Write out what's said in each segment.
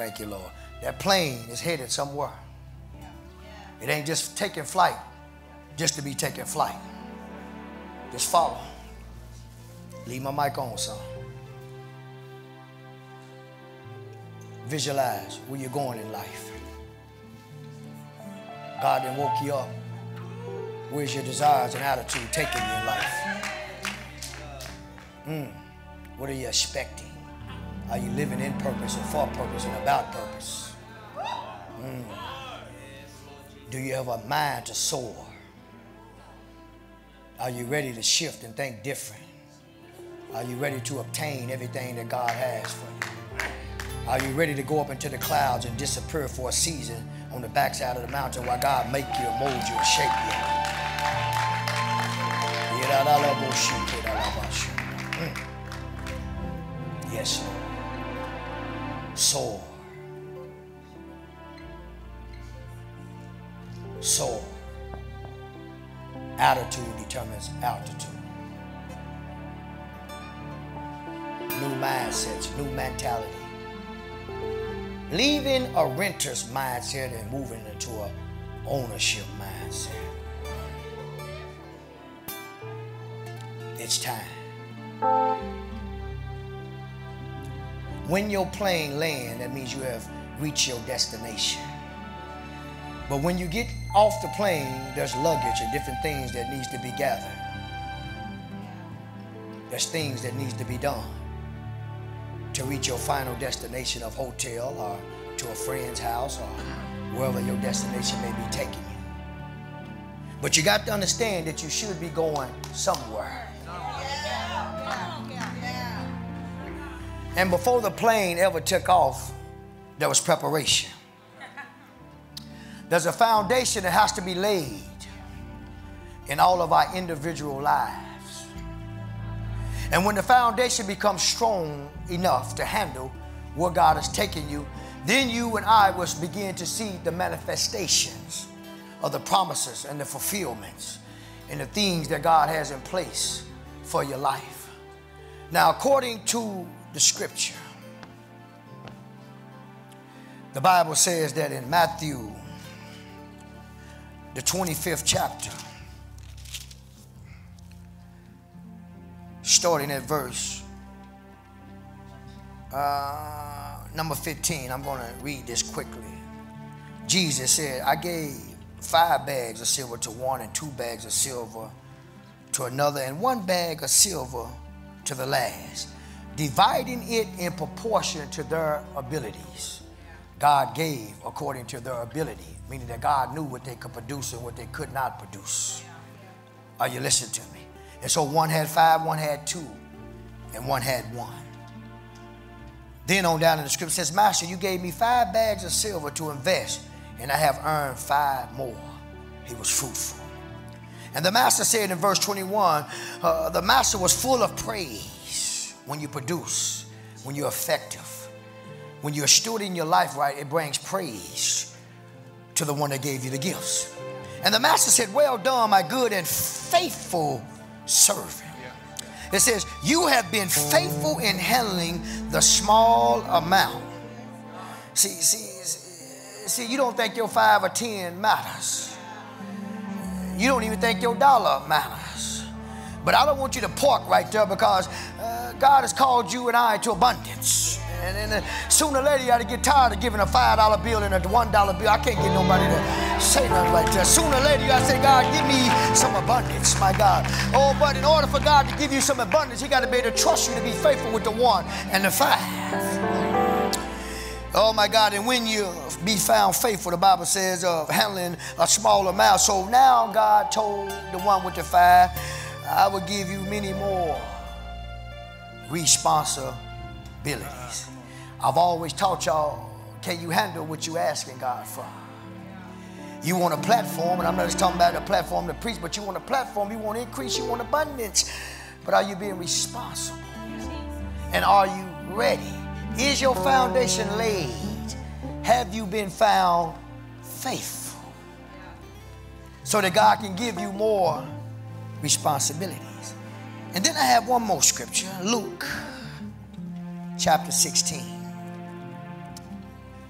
Thank you, Lord. That plane is headed somewhere. It ain't just taking flight just to be taking flight. Just follow. Leave my mic on, son. Visualize where you're going in life. God done woke you up. Where's your desires and attitude taking you in life? What are you expecting? Are you living in purpose and for purpose and about purpose? Do you have a mind to soar? Are you ready to shift and think different? Are you ready to obtain everything that God has for you? Are you ready to go up into the clouds and disappear for a season on the backside of the mountain while God make you, mold you, and shape you? Yes, Lord. Soar. Soar. Attitude determines altitude. New mindsets, new mentality. Leaving a renter's mindset and moving into an ownership mindset. It's time. When your plane lands, that means you have reached your destination. But when you get off the plane, there's luggage and different things that needs to be gathered. There's things that needs to be done to reach your final destination of hotel or to a friend's house or wherever your destination may be taking you. But you got to understand that you should be going somewhere. And before the plane ever took off, there was preparation. There's a foundation that has to be laid in all of our individual lives. And when the foundation becomes strong enough to handle where God has taken you, then you and I will begin to see the manifestations of the promises and the fulfillments and the things that God has in place for your life. Now, according to the scripture, the Bible says that in Matthew, the 25th chapter, starting at verse number 15, I'm going to read this quickly. Jesus said, I gave 5 bags of silver to one and 2 bags of silver to another and 1 bag of silver to the last, dividing it in proportion to their abilities. God gave according to their ability, meaning that God knew what they could produce and what they could not produce. Are you listening to me? And so one had 5, one had 2, and one had 1. Then on down in the scripture says, Master, you gave me 5 bags of silver to invest, and I have earned 5 more. He was fruitful. And the master said in verse 21, the master was full of praise. When you produce, when you're effective, when you're stewarding your life right, it brings praise to the one that gave you the gifts. And the master said, well done, my good and faithful servant. It says, you have been faithful in handling the small amount. See, you don't think your 5 or 10 matters. You don't even think your dollar matters. But I don't want you to park right there, because God has called you and I to abundance. And sooner or later you got to get tired of giving a $5 bill and a $1 bill. I can't get nobody to say nothing like that. Sooner or later you got to say, God, give me some abundance, my God. Oh, but in order for God to give you some abundance, he got to be able to trust you to be faithful with the 1 and the 5. Oh, my God, and when you be found faithful, the Bible says, of handling a small amount. So now God told the one with the 5, I will give you many more responsibilities. I've always taught y'all, can you handle what you're asking God for? You want a platform, and I'm not just talking about a platform to preach, but you want a platform, you want increase, you want abundance. But are you being responsible? And are you ready? Is your foundation laid? Have you been found faithful? So that God can give you more responsibilities. And then I have one more scripture, Luke chapter 16.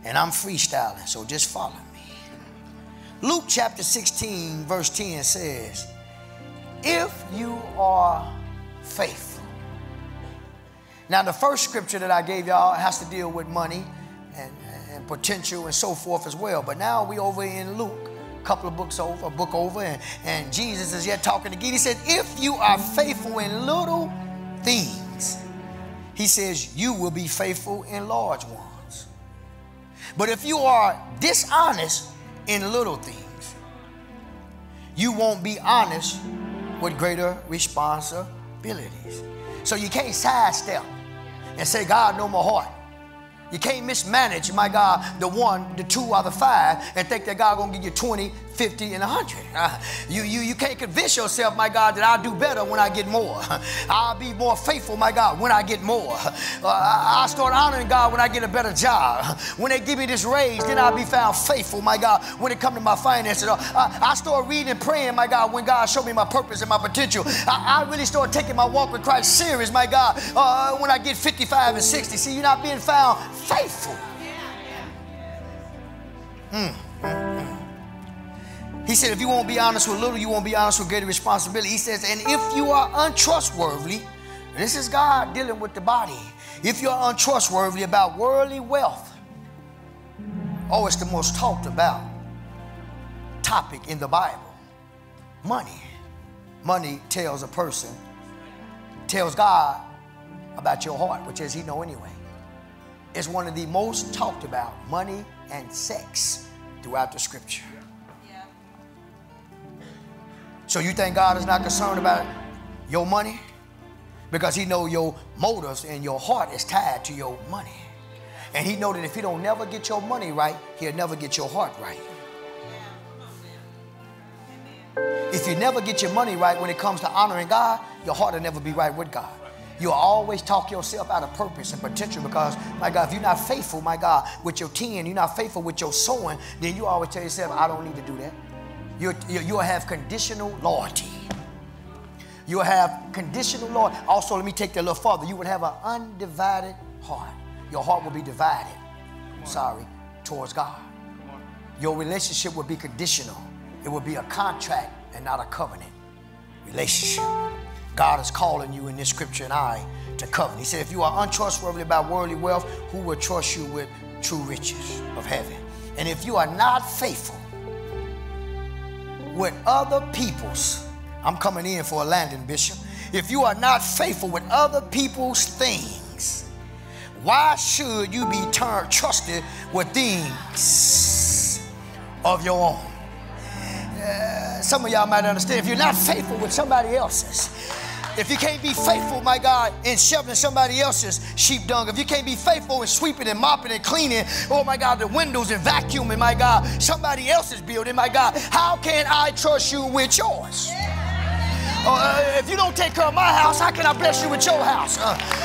And I'm freestyling, so just follow me. Luke chapter 16, verse 10 says, if you are faithful. Now, the first scripture that I gave y'all has to deal with money and potential and so forth as well. But now we over in Luke, a couple of books over, a book over, and Jesus is yet talking again. He said, if you are faithful in little things, he says, you will be faithful in large ones. But if you are dishonest in little things, you won't be honest with greater responsibilities. So you can't sidestep and say, God know my heart. You can't mismanage, my God, the 1, the 2, or the 5 and think that God gonna give you 20, 50, and 100. You can't convince yourself, my God, that I'll do better when I get more. I'll be more faithful, my God, when I get more. I'll start honoring God when I get a better job. When they give me this raise, then I'll be found faithful, my God, when it comes to my finances. I start reading and praying, my God, when God showed me my purpose and my potential. I really start taking my walk with Christ serious, my God, when I get 55 and 60. See, you're not being found faithful. He said, if you won't be honest with little, you won't be honest with greater responsibility. He says, and if you are untrustworthy, this is God dealing with the body. If you're untrustworthy about worldly wealth, oh, it's the most talked about topic in the Bible. Money. Money tells a person, tells God about your heart, which is he know anyway. It's one of the most talked about, money and sex, throughout the scripture. Yeah. So you think God is not concerned about your money? Because he know your motives and your heart is tied to your money. And he know that if he don't never get your money right, he'll never get your heart right. If you never get your money right when it comes to honoring God, your heart will never be right with God. You'll always talk yourself out of purpose and potential because, my God, if you're not faithful, my God, with your 10, you're not faithful with your sowing, then you always tell yourself, I don't need to do that. You'll have conditional loyalty. You'll have conditional loyalty. Also, let me take that a little further. You would have an undivided heart. Your heart will be divided, towards God. Your relationship will be conditional. It will be a contract and not a covenant relationship. God is calling you in this scripture and I to covenant. He said, if you are untrustworthy about worldly wealth, who will trust you with true riches of heaven? And if you are not faithful with other people's, I'm coming in for a landing, Bishop. If you are not faithful with other people's things, why should you be trusted with things of your own? Some of y'all might understand, if you're not faithful with somebody else's, if you can't be faithful, my God, in shoveling somebody else's sheep dung, if you can't be faithful in sweeping and mopping and cleaning, oh my God, the windows and vacuuming, my God, somebody else's building, my God, how can I trust you with yours? If you don't take care of my house, how can I bless you with your house?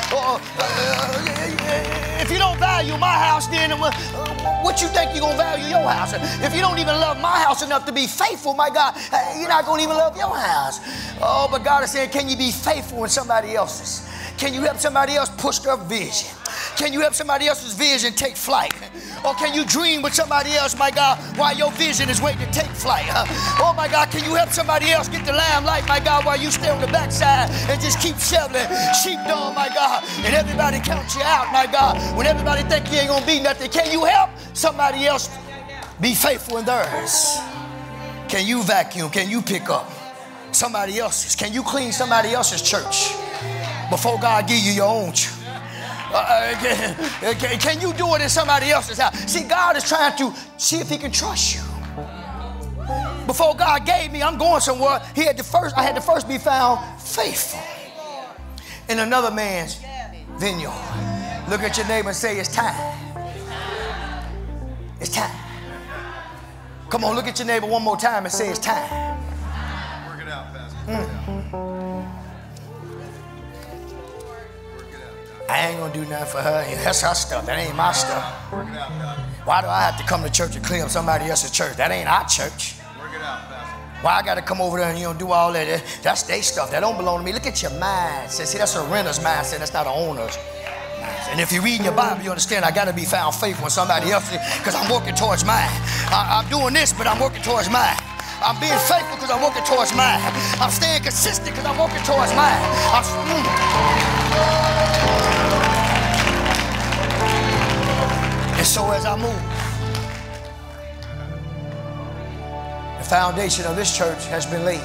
If you don't value my house, then what you think you're going to value your house? If you don't even love my house enough to be faithful, my God, you're not going to even love your house. Oh, but God is saying, can you be faithful in somebody else's? Can you help somebody else push their vision? Can you help somebody else's vision take flight? Or can you dream with somebody else, my God, while your vision is waiting to take flight? Oh, my God, can you help somebody else get the limelight, my God, while you stay on the backside and just keep shoveling sheep dung, my God, and everybody counts you out, my God, when everybody think you ain't going to be nothing? Can you help somebody else be faithful in theirs? Can you vacuum? Can you pick up somebody else's? Can you clean somebody else's church before God give you your own church? Can you do it in somebody else's house? See, God is trying to see if he can trust you. Before God gave me, I'm going somewhere. I had to first be found faithful in another man's vineyard. Look at your neighbor and say, it's time. It's time. Come on, look at your neighbor one more time and say, it's time. Work it out, Pastor. I ain't gonna do nothing for her. That's her stuff. That ain't my stuff. Work it out, Pastor. Why do I have to come to church and clean up somebody else's church? That ain't our church. Work it out, Pastor. Why I got to come over there and do all that? That's their stuff. That don't belong to me. Look at your mindset. See, that's a renter's mindset. That's not an owner's mindset. And if you're reading your Bible, you understand I got to be found faithful in somebody else because I'm working towards mine. I'm doing this, but I'm working towards mine. I'm being faithful because I'm working towards mine. I'm staying consistent because I'm working towards mine. And so as I move, the foundation of this church has been laid.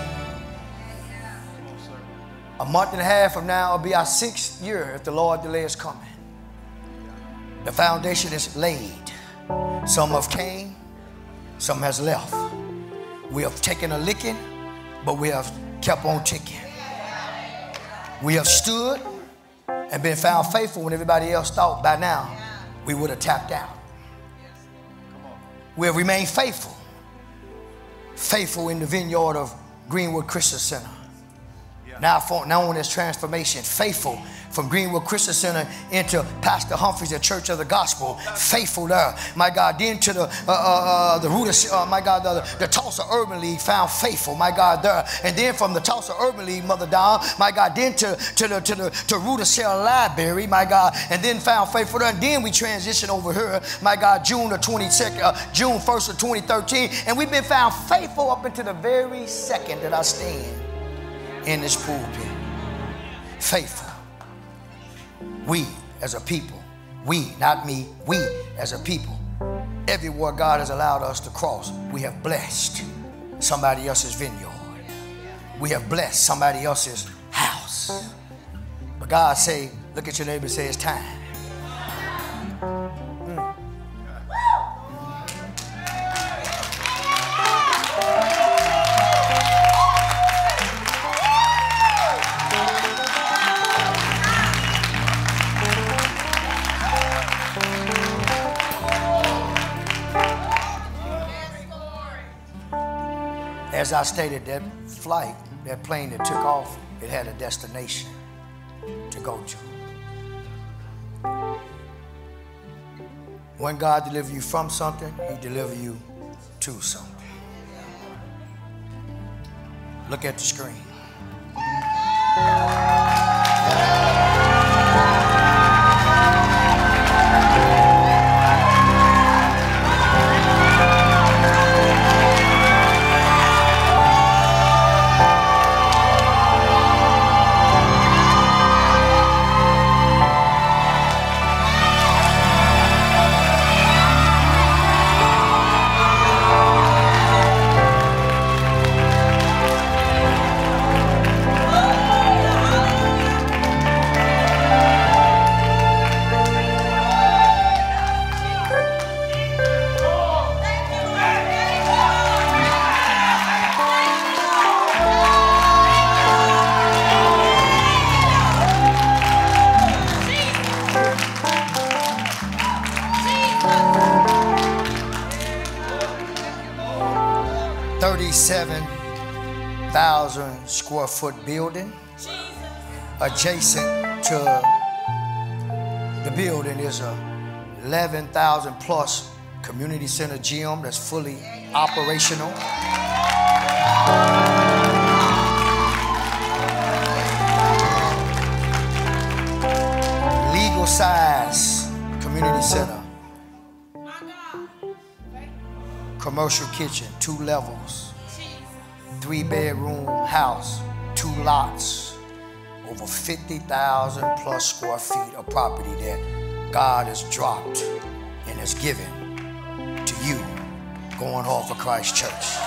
A month and a half from now will be our 6th year if the Lord delays coming. The foundation is laid. Some have came, some has left. We have taken a licking, but we have kept on ticking. We have stood and been found faithful when everybody else thought by now we would have tapped out. We have remained faithful. Faithful in the vineyard of Greenwood Christian Center. Now known as Transformation. Faithful from Greenwood Christian Center into Pastor Humphreys at Church of the Gospel. Faithful there, my God. Then to the my God, the Tulsa Urban League, found faithful, my God, there. And then from the Tulsa Urban League, Mother Dawn, my God, then to Rudolph Library, my God, and then found faithful there. And then we transitioned over here, my God, June 1st of 2013, and we've been found faithful up until the very second that I stand in this pulpit. Faithful. We as a people, we, not me, we as a people, everywhere God has allowed us to cross, we have blessed somebody else's vineyard. We have blessed somebody else's house. But God say, look at your neighbor and say, it's time. As I stated, that flight, that plane that took off, it had a destination to go to. When God delivers you from something, He delivers you to something. Look at the screen. Square foot building. Adjacent to the building is a 11,000 plus community center gym that's fully operational. Legal size community center. Commercial kitchen, 2 levels. 3-bedroom house, 2 lots, over 50,000 plus square feet of property that God has dropped and has given to you going off of Christ Church.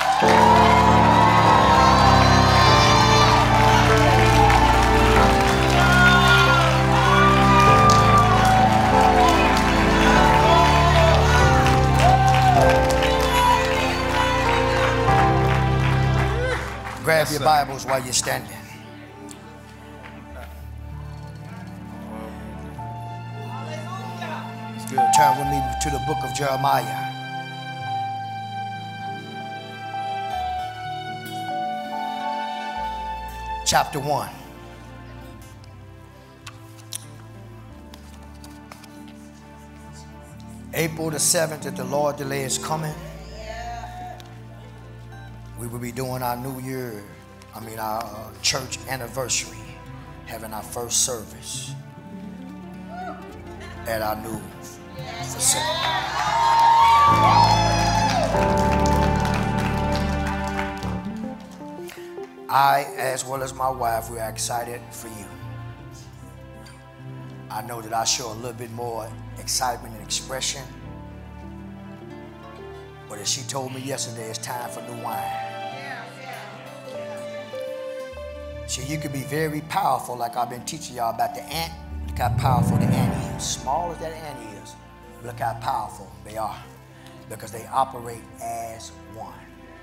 Grab your Bibles while you're standing. Turn with me to the book of Jeremiah. Chapter 1. April the 7th, if the Lord delays coming, we will be doing our our church anniversary, having our first service. at our new facility. I, as well as my wife, we are excited for you. I know that I show a little bit more excitement and expression. But as she told me yesterday, it's time for new wine. See, you could be very powerful, like I've been teaching y'all about the ant. Look how powerful the ant is. Small as that ant is, look how powerful they are, because they operate as one.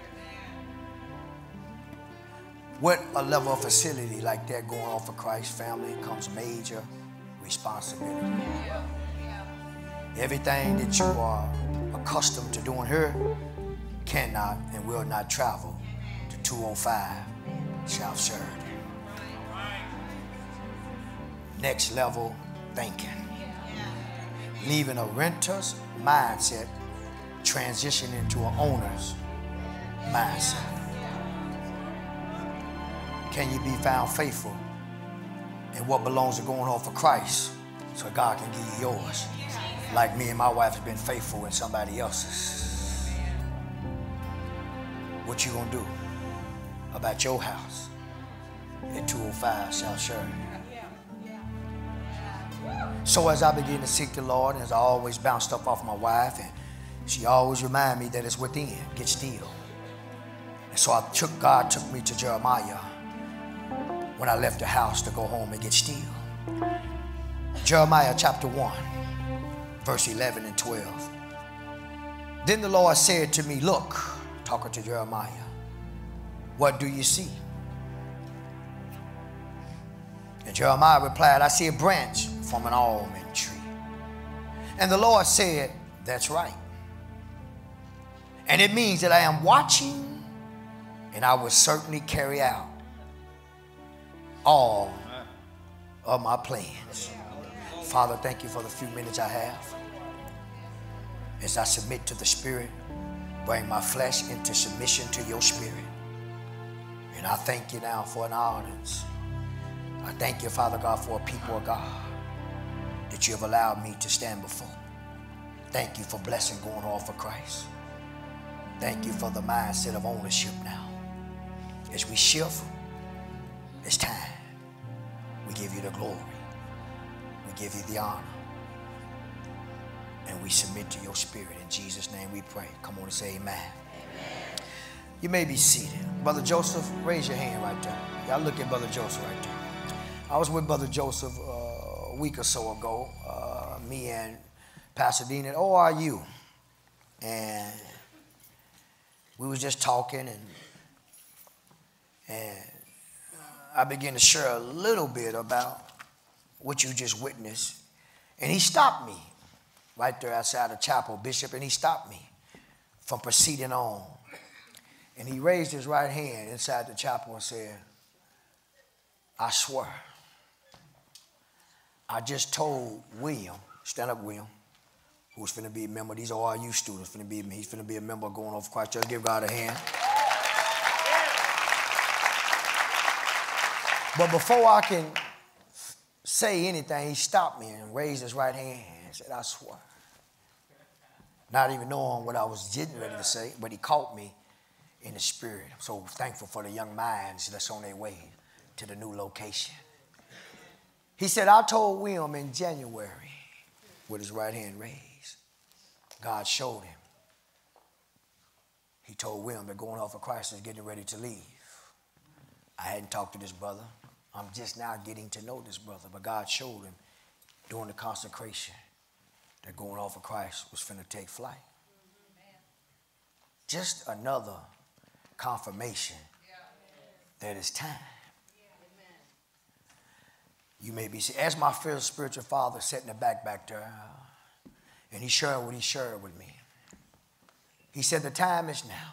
With a level of facility like that going on for Christ's family comes major responsibility. Everything that you are accustomed to doing here cannot and will not travel to 205 South Sheridan. Next level thinking. Leaving a renter's mindset, transitioning into an owner's mindset. Can you be found faithful in what belongs to going on for Christ so God can give you yours? Like me and my wife have been faithful in somebody else's. What you gonna do about your house at 205 South Sheridan? So as I begin to seek the Lord, and as I always bounce stuff off my wife, and she always remind me that it's within, get still. And so God took me to Jeremiah when I left the house to go home and get still. Jeremiah chapter 1, verse 11 and 12. Then the Lord said to me, look, talking to Jeremiah, what do you see? And Jeremiah replied, I see a branch from an almond tree. And the Lord said, that's right. And it means that I am watching, and I will certainly carry out all of my plans. Father, thank you for the few minutes I have. As I submit to the Spirit, bring my flesh into submission to your Spirit. And I thank you now for an audience. I thank you, Father God, for a people of God that you have allowed me to stand before. Thank you for blessing going on for Christ. Thank you for the mindset of ownership now. As we shift, it's time. We give you the glory. We give you the honor. And we submit to your Spirit. In Jesus' name we pray. Come on and say amen. Amen. You may be seated. Brother Joseph, raise your hand right there. Y'all look at Brother Joseph right there. I was with Brother Joseph a week or so ago. Me and Pastor Dean at ORU. And we was just talking, and I began to share a little bit about what you just witnessed. And he stopped me right there outside the chapel, Bishop, and he stopped me from proceeding on. And he raised his right hand inside the chapel and said, I swear, I just told William, stand up William, who's finna be a member, these are ORU students, he's finna be a member going on for Christ Church. Give God a hand. But before I can say anything, he stopped me and raised his right hand and said, I swear. Not even knowing what I was getting ready to say, but he caught me in the Spirit. I'm so thankful for the young minds that's on their way to the new location. He said, I told William in January, with his right hand raised, God showed him. He told William that going off of Christ is getting ready to leave. I hadn't talked to this brother. I'm just now getting to know this brother, but God showed him during the consecration that going off of Christ was finna take flight. Just another confirmation that it's time. You may be, as my spiritual father sat in the back there, and he shared what he shared with me. He said, the time is now.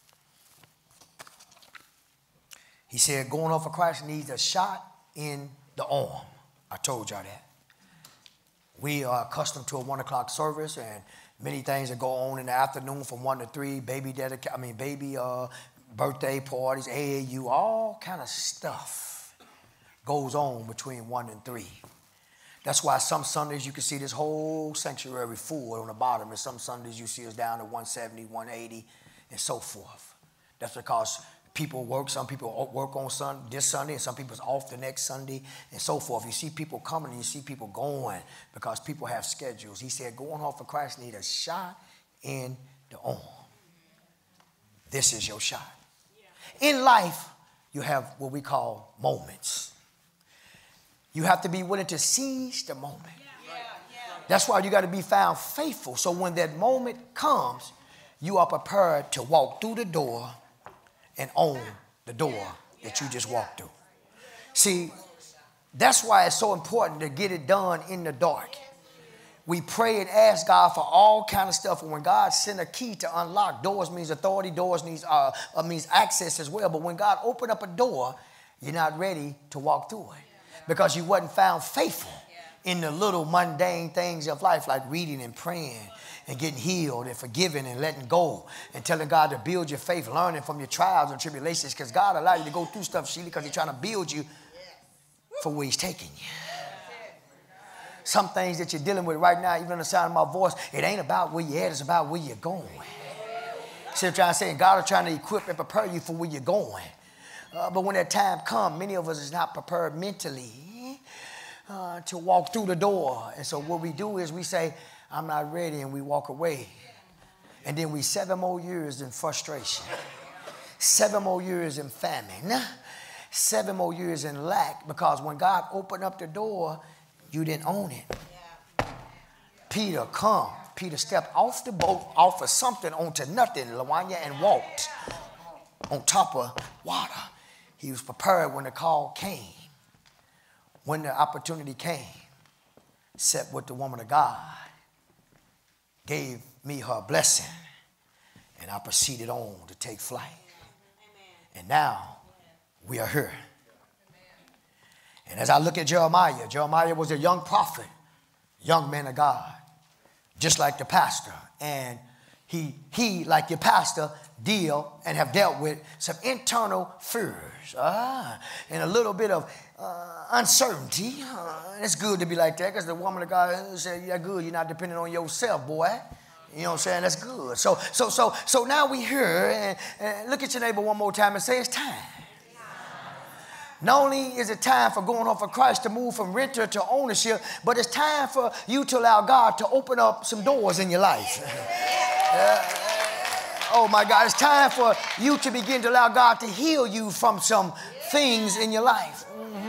He said, going off of Christ needs a shot in the arm. I told y'all that. We are accustomed to a 1 o'clock service, and many things that go on in the afternoon from 1 to 3, baby birthday parties, AAU, all kind of stuff goes on between 1 and 3. That's why some Sundays you can see this whole sanctuary full on the bottom, and some Sundays you see us down to 170, 180, and so forth. That's because people work. Some people work on this Sunday, and some people's off the next Sunday, and so forth. You see people coming, and you see people going because people have schedules. He said, going off for Christ need a shot in the arm. This is your shot. In life, you have what we call moments. You have to be willing to seize the moment. That's why you got to be found faithful. So when that moment comes, you are prepared to walk through the door and own the door that you just walked through. See, that's why it's so important to get it done in the dark. We pray and ask God for all kind of stuff. And when God sent a key to unlock, doors means authority, doors means access as well. But when God opened up a door, you're not ready to walk through it because you wasn't found faithful in the little mundane things of life, like reading and praying and getting healed and forgiving and letting go and telling God to build your faith, learning from your trials and tribulations, because God allowed you to go through stuff, Sheila, because he's trying to build you for where he's taking you. Some things that you're dealing with right now, even on the sound of my voice, it ain't about where you're at, it's about where you're going. See what I'm trying to say? God is trying to equip and prepare you for where you're going. But when that time comes, many of us is not prepared mentally to walk through the door. And so what we do is we say, I'm not ready, and we walk away. And then we 7 more years in frustration, 7 more years in famine, 7 more years in lack, because when God opened up the door, you didn't own it. Peter come. Peter stepped off the boat, off of something onto nothing, Lawanya, and walked on top of water. He was prepared when the call came, when the opportunity came. Sat with the woman of God, gave me her blessing, and I proceeded on to take flight. And now we are here. And as I look at Jeremiah, Jeremiah was a young prophet, young man of God, just like the pastor. And he like your pastor, deal and have dealt with some internal fears and a little bit of uncertainty. It's good to be like that, because the woman of God said, yeah, good, you're not depending on yourself, boy. You know what I'm saying? That's good. So now we here, and look at your neighbor one more time and say, it's time. Not only is it time for going off for Christ to move from renter to ownership, but it's time for you to allow God to open up some doors in your life. Oh my God, it's time for you to begin to allow God to heal you from some things in your life.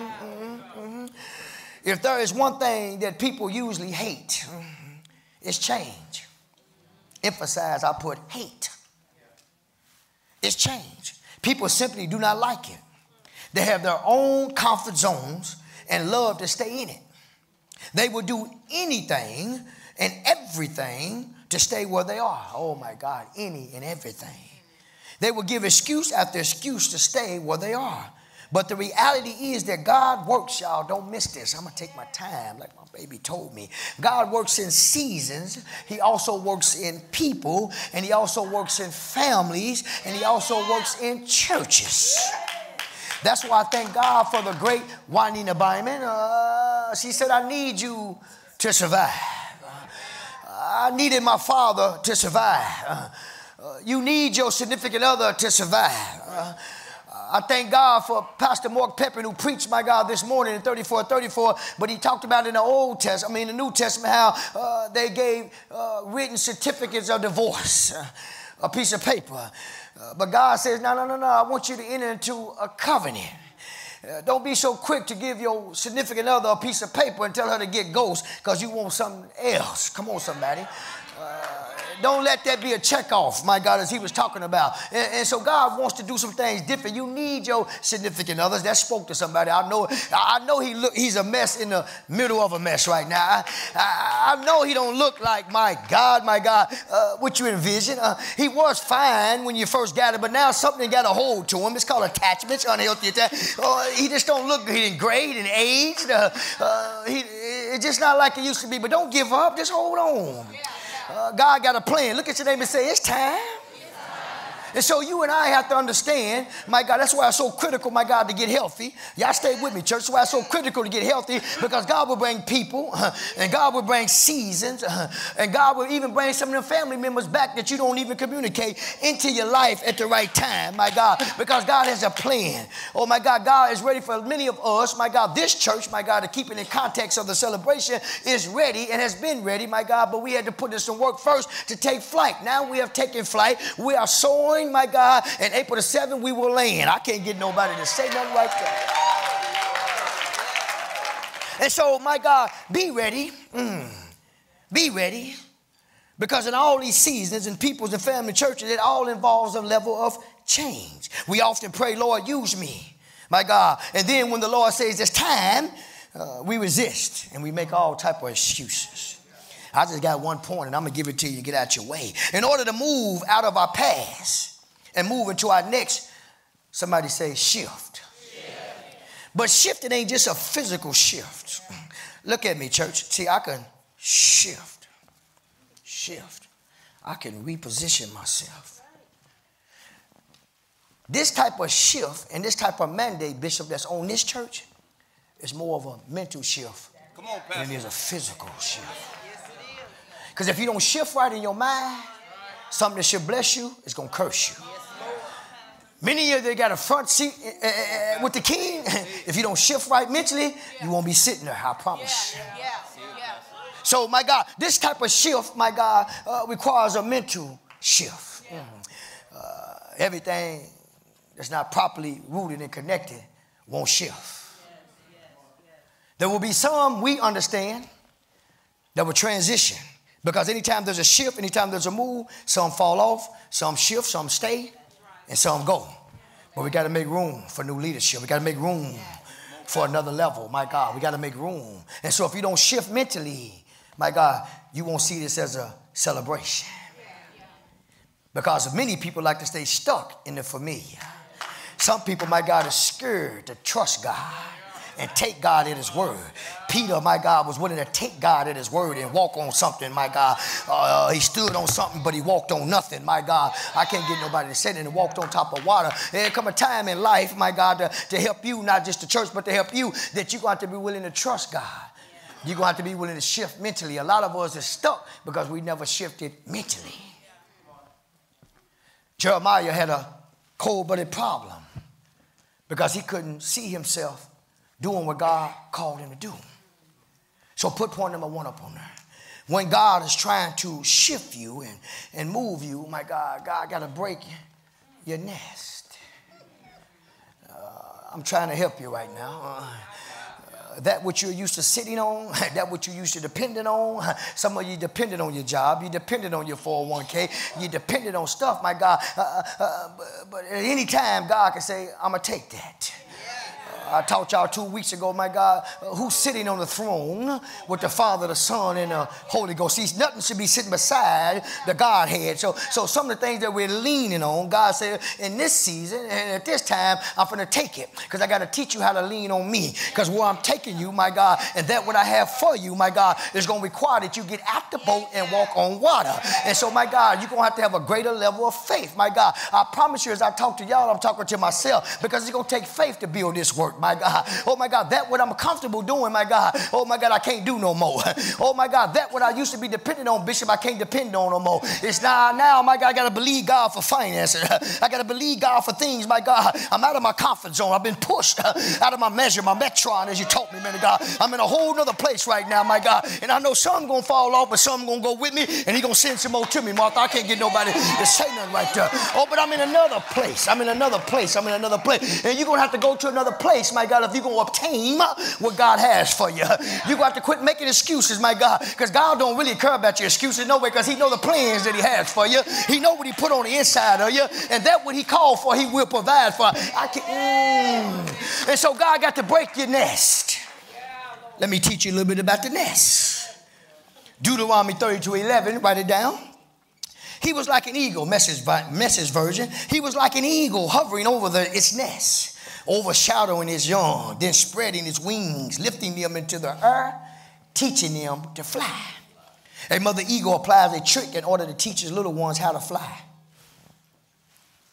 If there is one thing that people usually hate, it's change. Emphasize, I put hate. It's change. People simply do not like it. They have their own comfort zones and love to stay in it. They will do anything and everything to stay where they are. Oh my God, any and everything. They will give excuse after excuse to stay where they are. But the reality is that God works, y'all. Don't miss this. I'm going to take my time like my baby told me. God works in seasons. He also works in people. And he also works in families. And he also works in churches. That's why I thank God for the great Juanita Byman. She said, I need you to survive. I needed my father to survive. You need your significant other to survive. I thank God for Pastor Mark Pepin, who preached, my God, this morning in 3434, but he talked about in the New Testament, how they gave written certificates of divorce, a piece of paper. But God says, no, I want you to enter into a covenant. Don't be so quick to give your significant other a piece of paper and tell her to get ghost because you want something else. Come on, somebody. Don't let that be a check off, my God, as he was talking about. And so God wants to do some things different. You need your significant others. That spoke to somebody. I know he's a mess in the middle of a mess right now. I know he don't look like, my God, what you envision. He was fine when you first got it, but now something got a hold to him. It's called attachments, unhealthy attachments. He just don't look good. He didn't grade and aged. It's just not like it used to be. But don't give up. Just hold on. God got a plan. Look at your neighbor and say, it's time. And so you and I have to understand, my God, that's why it's so critical, my God, to get healthy. Y'all stay with me, church. That's why it's so critical to get healthy, because God will bring people, and God will bring seasons, and God will even bring some of them family members back that you don't even communicate into your life at the right time, my God, because God has a plan. Oh, my God, God is ready for many of us, my God. This church, my God, to keep it in context of the celebration, is ready and has been ready, my God, but we had to put in some work first to take flight. Now we have taken flight. We are soaring, my God, and April the 7th, we will land. I can't get nobody to say nothing right there. And so, my God, be ready. Be ready. Because in all these seasons and peoples and family churches, it all involves a level of change. We often pray, Lord, use me, my God. And then when the Lord says it's time, we resist and we make all type of excuses. I just got one point, and I'm going to give it to you. Get out your way. In order to move out of our past and move into our next, somebody say shift. But shifting ain't just a physical shift. Look at me, church. See, I can shift. I can reposition myself. This type of shift and this type of mandate, Bishop, that's on this church is more of a mental shift than it is a physical shift. Because if you don't shift right in your mind, something that should bless you is going to curse you. Many of you, they got a front seat with the king. If you don't shift right mentally, you won't be sitting there, I promise. So, my God, this type of shift, my God, requires a mental shift. Everything that's not properly rooted and connected won't shift. There will be some, we understand, that will transition. Because anytime there's a shift, anytime there's a move, some fall off, some shift, some stay, and some go. But we got to make room for new leadership. We got to make room for another level. My God, we got to make room. And so if you don't shift mentally, my God, you won't see this as a celebration. Because many people like to stay stuck in the familiar. Some people, my God, are scared to trust God and take God at his word. Peter, my God, was willing to take God at his word and walk on something, my God. He stood on something, but he walked on nothing, my God. I can't get nobody to say that and walked on top of water. There come a time in life, my God, to help you, not just the church, but to help you, that you're going to have to be willing to trust God. You're going to have to be willing to shift mentally. A lot of us are stuck because we never shifted mentally. Jeremiah had a cold-blooded problem because he couldn't see himself doing what God called him to do. So put point number 1 up on there. When God is trying to shift you and move you, my God, God got to break your nest. I'm trying to help you right now. That what you're used to sitting on, that what you used to depending on. Some of you depended on your job. You depended on your 401k. You depended on stuff, my God. But at any time, God can say, I'm going to take that. I taught y'all 2 weeks ago, my God, who's sitting on the throne with the Father, the Son, and the Holy Ghost. See, nothing should be sitting beside the Godhead. So some of the things that we're leaning on, God said, in this season and at this time, I'm going to take it because I got to teach you how to lean on me. Because where I'm taking you, my God, and that what I have for you, my God, is going to require that you get out the boat and walk on water. And so, my God, you're going to have a greater level of faith, my God. I promise you, as I talk to y'all, I'm talking to myself because it's going to take faith to build this work. My God. Oh, my God, that what I'm comfortable doing, my God. Oh, my God, I can't do no more. Oh, my God, that what I used to be dependent on, Bishop, I can't depend on no more. It's now, my God, I got to believe God for finances. I got to believe God for things, my God. I'm out of my comfort zone. I've been pushed out of my measure, my metron, as you taught me, man of God. I'm in a whole nother place right now, my God. And I know some going to fall off, but some going to go with me, and he going to send some more to me, Martha. I can't get nobody to say nothing right there. Oh, but I'm in another place. I'm in another place. And you're going to have to go to another place, my God, if you're going to obtain what God has for you. You're going to have to quit making excuses, my God, because God don't really care about your excuses, no way, because he know the plans that he has for you. He know what he put on the inside of you, and that what he called for, he will provide for. And so God got to break your nest. Let me teach you a little bit about the nest. Deuteronomy 32:11, write it down. He was like an eagle, message version. He was like an eagle hovering over its nest, overshadowing his young, then spreading his wings, lifting them into the air, teaching them to fly. A mother eagle applies a trick in order to teach his little ones how to fly.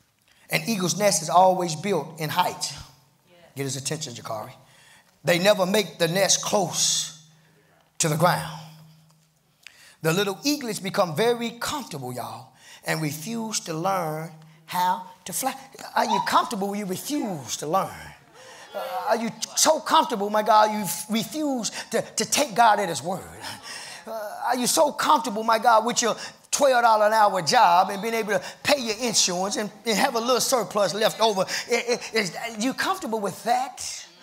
An eagle's nest is always built in height. Get his attention, Jakari. They never make the nest close to the ground. The little eaglets become very comfortable, y'all, and refuse to learn how to fly. Are you comfortable when you refuse to learn? Are you so comfortable, my God, you refuse to take God at his word? Are you so comfortable, my God, with your $12 an hour job and being able to pay your insurance and have a little surplus left over? You comfortable with that?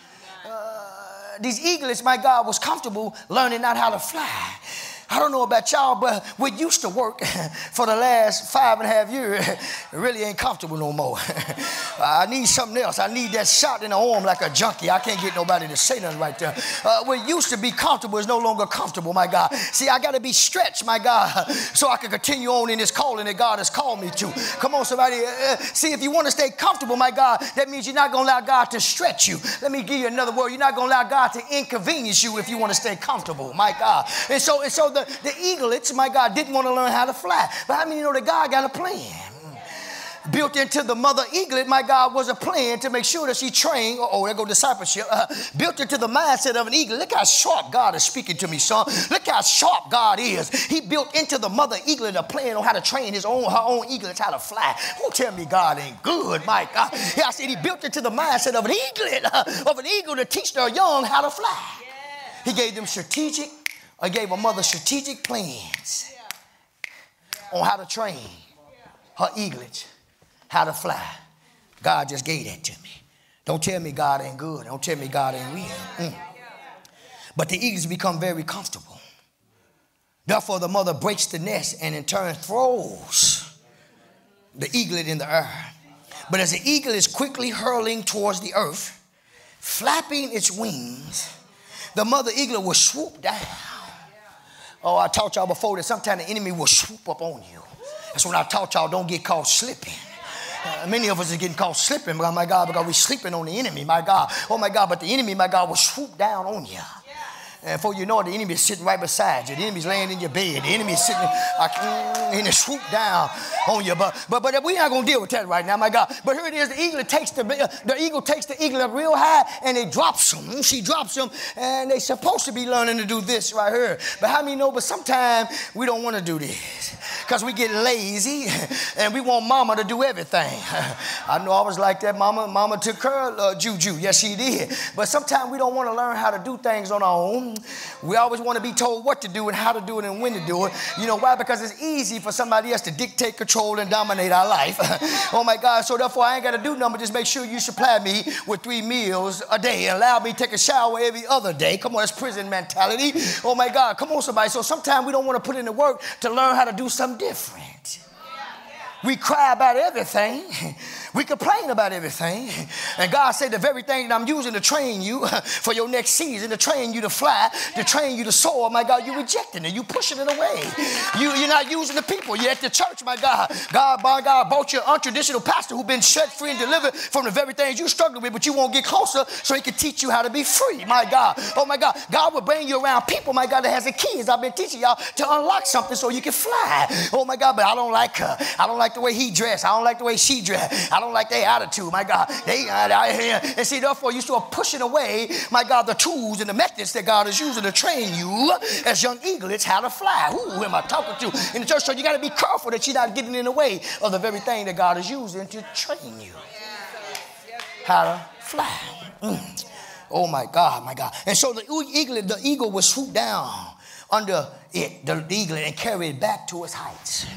These eaglets, my God, was comfortable learning not how to fly. I don't know about y'all, but we used to work for the last 5.5 years. It really ain't comfortable no more. I need something else. I need that shot in the arm like a junkie. I can't get nobody to say nothing right there. What used to be comfortable is no longer comfortable, my God. See, I got to be stretched, my God, so I can continue on in this calling that God has called me to. Come on, somebody. See, if you want to stay comfortable, my God, that means you're not going to allow God to stretch you. Let me give you another word. You're not going to allow God to inconvenience you if you want to stay comfortable, my God. And so the eaglets, my God, didn't want to learn how to fly. But how many know that God got a plan? Built into the mother eaglet, my God, was a plan to make sure that she trained. There go discipleship. Built into the mindset of an eagle. Look how sharp God is speaking to me, son. Look how sharp God is. He built into the mother eaglet a plan on how to train her own eaglets how to fly. Who tell me God ain't good, my God? Yeah, I said he built into the mindset of an eaglet, of an eagle to teach their young how to fly. He gave them I gave a mother strategic plans on how to train her eaglets how to fly. God just gave that to me. Don't tell me God ain't good. Don't tell me God ain't real. But the eaglets become very comfortable. Therefore, the mother breaks the nest and in turn throws the eaglet in the air. But as the eagle is quickly hurling towards the earth, flapping its wings, the mother eaglet will swoop down. Oh, I taught y'all before that sometimes the enemy will swoop up on you. That's when I taught y'all don't get caught slipping. Many of us are getting caught slipping, but my God, because we're sleeping on the enemy, my God. Oh, my God, but the enemy, my God, will swoop down on you. And before you know it, the enemy is sitting right beside you. The enemy is laying in your bed. The enemy is sitting and swoop down on you. But we're not going to deal with that right now, my God. But here it is. The eagle takes the eagle up real high and it drops him. She drops him, and they're supposed to be learning to do this right here. But how many know? But sometimes we don't want to do this because we get lazy and we want mama to do everything. I know I was like that. Mama took her juju. Yes, she did. But sometimes we don't want to learn how to do things on our own. We always want to be told what to do and how to do it and when to do it. You know why? Because it's easy for somebody else to dictate, control, and dominate our life. Oh, my God. So therefore, I ain't got to do nothing. Just make sure you supply me with 3 meals a day and allow me to take a shower every other day. Come on, that's prison mentality. Oh, my God. Come on, somebody. So sometimes we don't want to put in the work to learn how to do something different. We cry about everything. We complain about everything. And God said the very thing that I'm using to train you for your next season, to train you to fly, to train you to soar, my God, you're rejecting it. You're pushing it away. You're not using the people. You're at the church, my God. God bought you an untraditional pastor who's been set free and delivered from the very things you struggle with, but you won't get closer so he can teach you how to be free, my God. Oh, my God. God will bring you around people, my God, that has the keys. I've been teaching y'all to unlock something so you can fly. Oh, my God, but I don't like her. I don't like the way he dressed. I don't like the way she dressed. I don't like their attitude, my God. And see, therefore, you start pushing away, my God, the tools and the methods that God is using to train you as young eaglets how to fly. Who am I talking to in the church? So you got to be careful that you're not getting in the way of the very thing that God is using to train you how to fly. Oh, my God, my God. And so the eagle was swooped down under it, the eagle, and carried it back to its heights.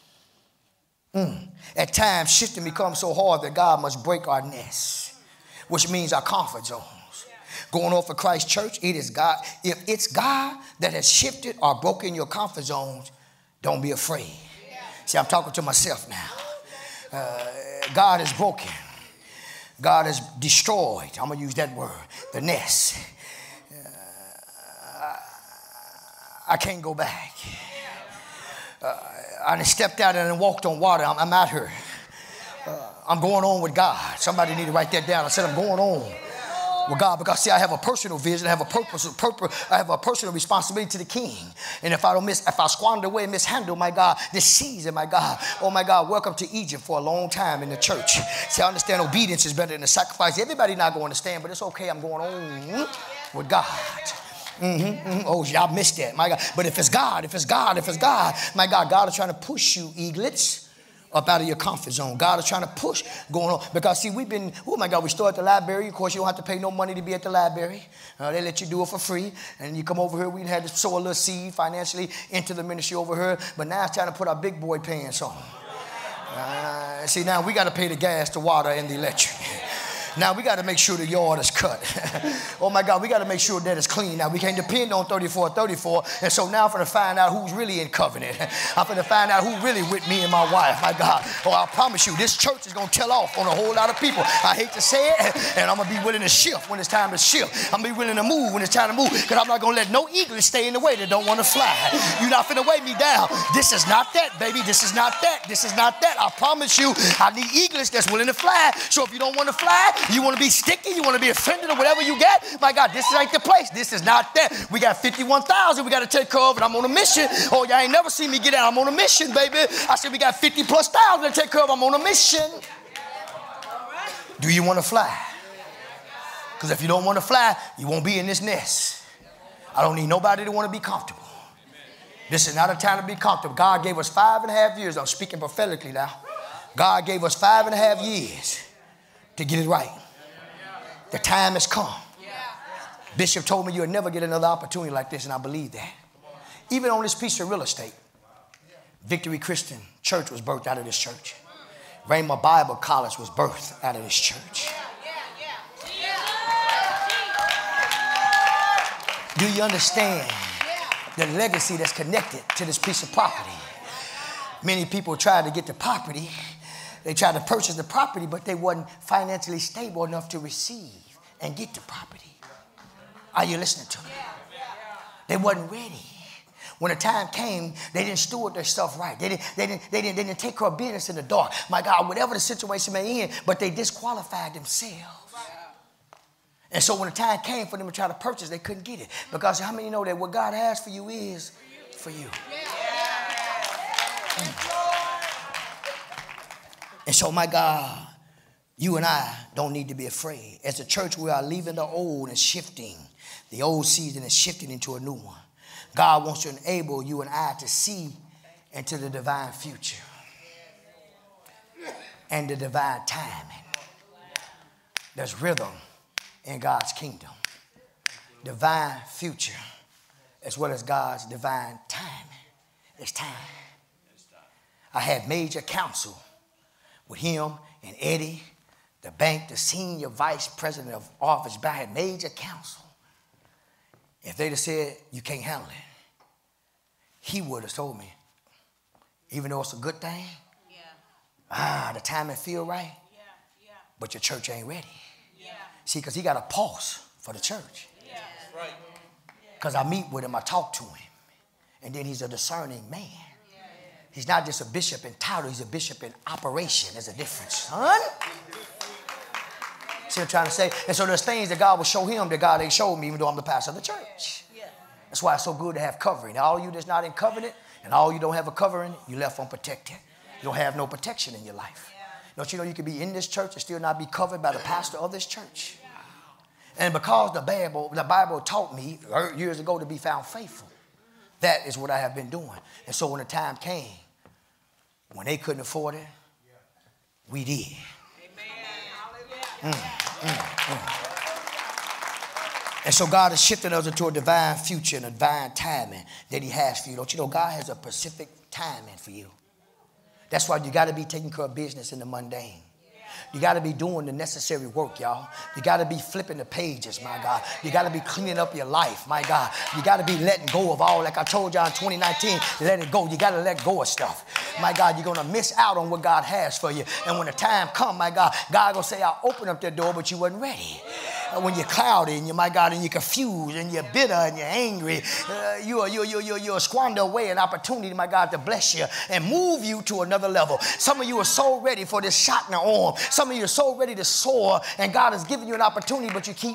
At times, shifting becomes so hard that God must break our nest, which means our comfort zones. Going off of Christ Church, it is God. If it's God that has shifted or broken your comfort zones, don't be afraid. See, I'm talking to myself now. God is broken. God has destroyed. I'm going to use that word, the nest. I can't go back. I stepped out and walked on water. I'm out here. I'm going on with God. Somebody need to write that down. I said, I'm going on with God, because see, I have a personal vision, I have a personal responsibility to the King. And if I squander away and mishandle, my God, this season, my God, oh my God, welcome to Egypt for a long time in the church. See, I understand obedience is better than the sacrifice. Everybody not going to understand, but it's okay. I'm going on with God. Oh, y'all missed that, my God. But if it's God, my God is trying to push you, eaglets, up out of your comfort zone. God is trying to push going on. Because see, we store at the library. Of course, you don't have to pay no money to be at the library. They let you do it for free. And you come over here, we had to sow a little seed financially into the ministry over here. But now it's time to put our big boy pants on. See, now we got to pay the gas, the water, and the electric. Now we got to make sure the yard is cut. Oh my God, we got to make sure that it's clean. Now we can't depend on 34. And so now I'm going to find out who's really in covenant. I'm going to find out who really with me and my wife. My God. Oh, I promise you, this church is going to tell off on a whole lot of people. I hate to say it, and I'm going to be willing to shift when it's time to shift. I'm going to be willing to move when it's time to move, because I'm not going to let no eagle stay in the way that don't want to fly. You're not finna weigh me down. This is not that, baby. This is not that. This is not that. I promise you, I need eaglets that's willing to fly. So if you don't want to fly, you want to be sticky, you want to be offended or whatever you get, my God, this ain't the place. This is not that. We got 51,000 we got to take care of, and I'm on a mission. Oh, y'all ain't never seen me get out. I'm on a mission, baby. I said we got 50,000+ to take care of. I'm on a mission. Do you want to fly? Because if you don't want to fly, you won't be in this nest. I don't need nobody to want to be comfortable. This is not a time to be comfortable. God gave us 5.5 years. I'm speaking prophetically now. God gave us 5.5 years to get it right. The time has come. Bishop told me you'll never get another opportunity like this, and I believe that. Even on this piece of real estate, Victory Christian Church was birthed out of this church. Rhema Bible College was birthed out of this church. Do you understand the legacy that's connected to this piece of property? Many people tried to get the property. They tried to purchase the property, but they wasn't financially stable enough to receive and get the property. Are you listening to me? They wasn't ready. When the time came, they didn't steward their stuff right. They didn't take care of business in the dark. My God, whatever the situation may be in, but they disqualified themselves. And so when the time came for them to try to purchase, they couldn't get it. Because how many know that what God has for you is for you? And so, my God, you and I don't need to be afraid. As a church, we are leaving the old and shifting. The old season is shifting into a new one. God wants to enable you and I to see into the divine future and the divine timing. There's rhythm in God's kingdom. Divine future as well as God's divine timing. It's time. I had major counsel with him and Eddie, the bank, the senior vice president of office. I had major counsel. If they'd have said, you can't handle it, he would have told me, even though it's a good thing, the timing feel right, but your church ain't ready. See, because he got a pulse for the church. Because I meet with him, I talk to him, and then he's a discerning man. He's not just a bishop in title, he's a bishop in operation. There's a difference, son. See what I'm trying to say? And so there's things that God will show him that God ain't showed me, even though I'm the pastor of the church. That's why it's so good to have covering. All of you that's not in covenant and all you don't have a covering, you left unprotected. You don't have no protection in your life. Don't you know you could be in this church and still not be covered by the pastor of this church? And because the Bible taught me years ago to be found faithful, that is what I have been doing. And so when the time came, when they couldn't afford it, we did. And so God is shifting us into a divine future and a divine timing that he has for you. Don't you know God has a specific timing for you? That's why you got to be taking care of business in the mundane. You got to be doing the necessary work, y'all. You got to be flipping the pages, my God. You got to be cleaning up your life, my God. You got to be letting go of all, like I told y'all in 2019, let it go. You got to let go of stuff. My God, you're going to miss out on what God has for you. And when the time comes, my God, God going to say, I'll open up that door, but you wasn't ready. when you're cloudy and my God, and you're confused and you're bitter and you're angry, you'll squander away an opportunity, my God, to bless you and move you to another level. Some of you are so ready for this shot in the arm. Some of you are so ready to soar, and God has given you an opportunity, but you keep.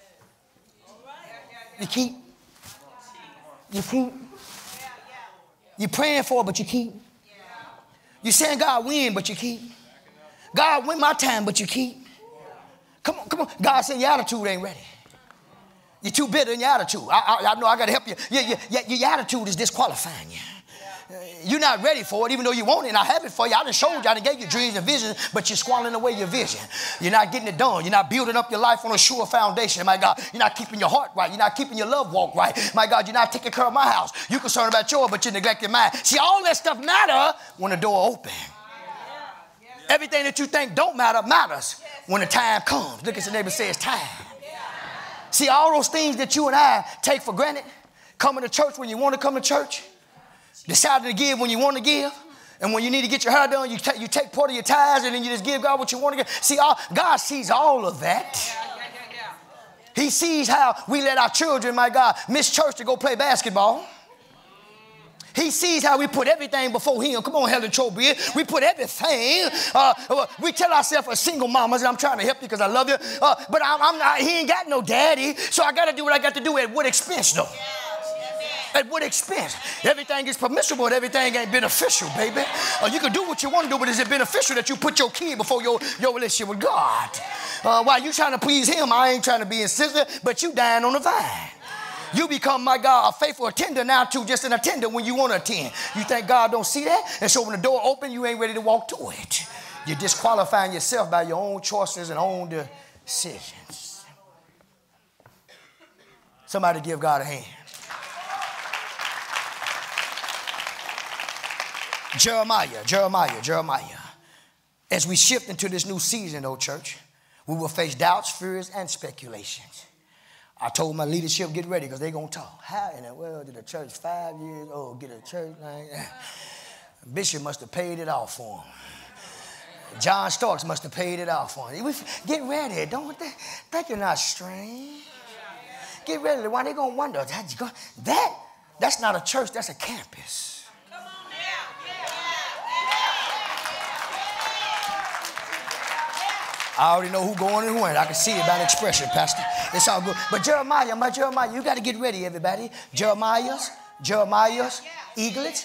You're praying for it, but you keep. You're saying, God, win, but you keep. God, win my time, but you keep. Come on. God said your attitude ain't ready. You're too bitter in your attitude. I know I got to help you. Your attitude is disqualifying you. You're not ready for it, even though you want it, and I have it for you. I done showed you, I done gave you dreams and visions, but you're squandering away your vision. You're not getting it done. You're not building up your life on a sure foundation, my God. You're not keeping your heart right. You're not keeping your love walk right. My God, you're not taking care of my house. You're concerned about yours, but you're neglecting mine. See, all that stuff matter when the door opens. Everything that you think don't matter matters when the time comes. Look at your neighbor and say it's time. See, all those things that you and I take for granted, coming to church when you want to come to church, deciding to give when you want to give, and when you need to get your hair done, you take part of your tithes and then you just give God what you want to give. See, God sees all of that. He sees how we let our children, my God, miss church to go play basketball. He sees how we put everything before him. Come on, Helen Trowbridge. We put everything. We tell ourselves as single mamas, and I'm trying to help you because I love you, but I'm not, he ain't got no daddy, so I got to do what I got to do. At what expense, though? At what expense? Everything is permissible and everything ain't beneficial, baby. You can do what you want to do, but is it beneficial that you put your kid before your relationship with God? While you trying to please him, I ain't trying to be insensitive, but you dying on the vine. You become, my God, a faithful attender now to just an attender when you want to attend. You think God don't see that? And so when the door open, you ain't ready to walk to it. You're disqualifying yourself by your own choices and own decisions. Somebody give God a hand. Jeremiah. As we shift into this new season, though, church, we will face doubts, fears, and speculations. I told my leadership, get ready, because they're going to talk. How in the world did a church 5 years old get a church like that? Bishop must have paid it off for him. John Starks must have paid it off for him. Get ready. Don't think you're not strange. Get ready. Why they going to wonder? That's not a church. That's a campus. I already know who going and who ain't. I can see it by the expression, Pastor. It's all good. But Jeremiah, you got to get ready, everybody. Jeremiah's eaglets.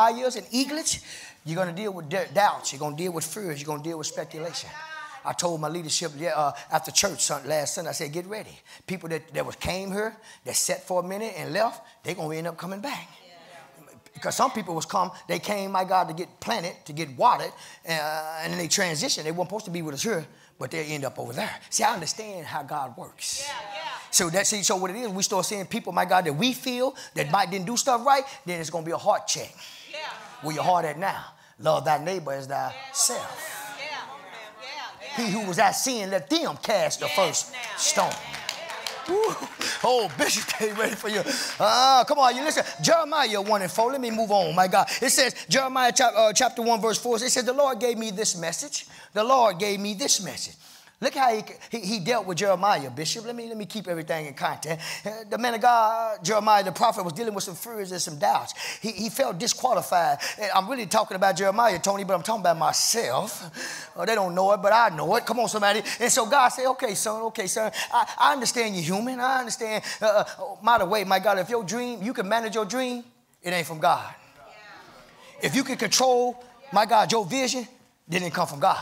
You're going to deal with doubts. You're going to deal with fears. You're going to deal with speculation. I told my leadership after church last Sunday, I said, get ready. People that came here, that sat for a minute and left, they're going to end up coming back. Because some people they came, my God, to get planted, to get watered, and then they transitioned. They weren't supposed to be with us here, but they end up over there. See, I understand how God works. So what it is, we start seeing people, my God, that we feel that didn't do stuff right, then it's going to be a heart check. Where your heart at now? Love thy neighbor as thyself. He who was at sin, let them cast the first stone. Woo. Oh, Bishop, they ready for you. Come on, you listen. Jeremiah 1:4. Let me move on, my God. It says, Jeremiah chapter 1, verse 4. It says, the Lord gave me this message. The Lord gave me this message. Look how he dealt with Jeremiah, Bishop. Let me keep everything in context. The man of God, Jeremiah, the prophet, was dealing with some fears and some doubts. He felt disqualified. And I'm really talking about Jeremiah, Tony, but I'm talking about myself. They don't know it, but I know it. Come on, somebody. And so God said, okay, son. I understand you're human. I understand. By the way, my God, if your dream, you can manage your dream, it ain't from God. If you can control, my God, your vision, then it come from God.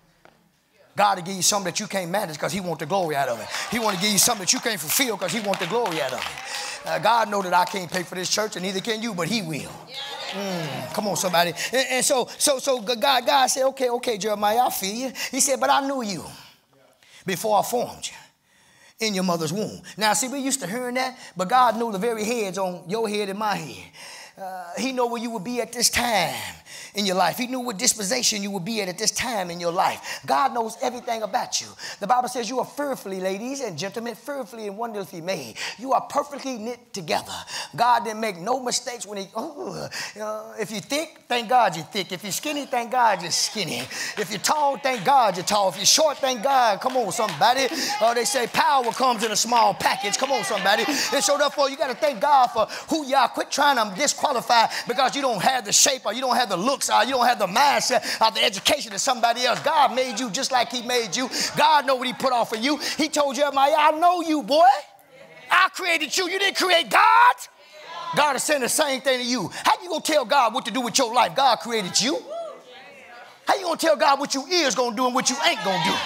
God will give you something that you can't manage because he wants the glory out of it. He want to give you something that you can't fulfill because he wants the glory out of it. God knows that I can't pay for this church, and neither can you, but he will. Come on, somebody. And so God said, okay, Jeremiah, I feel you. He said, but I knew you before I formed you in your mother's womb. Now, see, we used to hearing that, but God knew the very heads on your head and my head. He know where you would be at this time. in your life. He knew what dispensation you would be at this time in your life. God knows everything about you. The Bible says you are fearfully, ladies and gentlemen, fearfully and wonderfully made. You are perfectly knit together. God didn't make no mistakes when he, if you're thick, thank God you're thick. If you're skinny, thank God you're skinny. If you're tall, thank God you're tall. If you're short, thank God. Come on, somebody. They say power comes in a small package. Come on, somebody. And so therefore, you got to thank God for who you are. Quit trying to disqualify because you don't have the shape or you don't have the looks or you don't have the mindset or the education of somebody else. God made you just like he made you. God know what he put off of you. He told Jeremiah, I know you, boy. I created you. You didn't create God. God is saying the same thing to you. How you going to tell God what to do with your life? God created you. How you going to tell God what you is going to do and what you ain't going to do?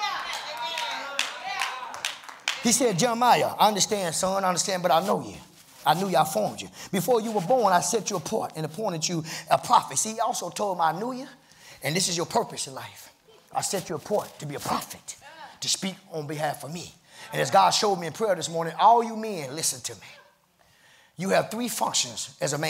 He said, Jeremiah, I understand, son, I understand, but I know you. I knew you, I formed you. Before you were born, I set you apart and appointed you a prophet. See, he also told him, I knew you, and this is your purpose in life. I set you apart to be a prophet, to speak on behalf of me. And as God showed me in prayer this morning, all you men, listen to me. You have three functions as a man.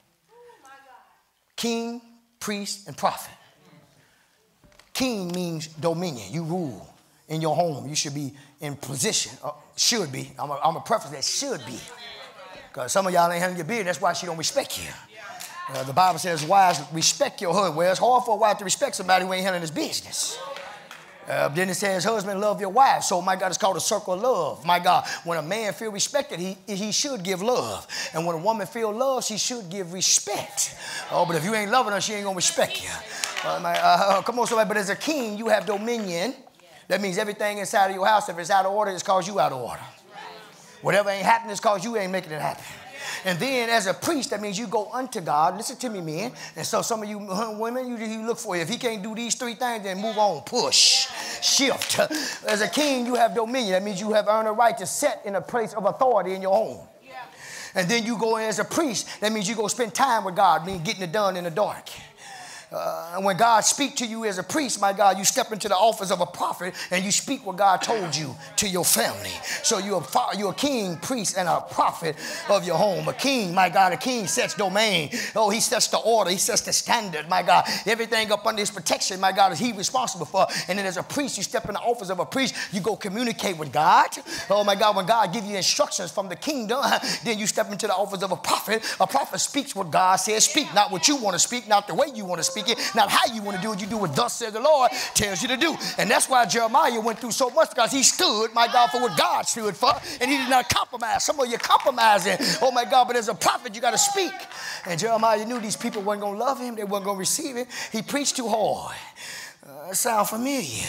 King, priest, and prophet. King means dominion. You rule in your home. You should be in position. Should be. I'm a preface that should be. Because some of y'all ain't handling your business. That's why she don't respect you. The Bible says, wives, respect your husband. Well, it's hard for a wife to respect somebody who ain't handling his business. Then it says, husband, love your wife. So, my God, it's called a circle of love. My God, when a man feel respected, he should give love. And when a woman feel love, she should give respect. Oh, but if you ain't loving her, she ain't going to respect you. Come on, somebody. But as a king, you have dominion. That means everything inside of your house, if it's out of order, it's because you out of order. Whatever ain't happening, it's because you ain't making it happen. And then as a priest, that means you go unto God. Listen to me, men. And so some of you women, you look for it. If he can't do these three things, then move on, push, shift. As a king, you have dominion. That means you have earned a right to sit in a place of authority in your home. Yeah. And then you go in as a priest. That means you go spend time with God, meaning getting it done in the dark. And when God speaks to you as a priest, my God, you step into the office of a prophet and you speak what God told you to your family. So you're a king, priest, and a prophet of your home. A king, my God, a king sets domain. Oh, he sets the order. He sets the standard, my God. Everything up under his protection, my God, is he responsible for. And then as a priest, you step in the office of a priest. You go communicate with God. Oh, my God, when God gives you instructions from the kingdom, then you step into the office of a prophet. A prophet speaks what God says speak, not what you want to speak, not the way you want to speak. Not how you want to do it. You do what thus says the Lord tells you to do. And that's why Jeremiah went through so much, because he stood, my God, for what God stood for, and he did not compromise. Some of you compromising. Oh, my God, but as a prophet, you got to speak. And Jeremiah knew these people weren't going to love him. They weren't going to receive it. He preached too hard. Sound familiar?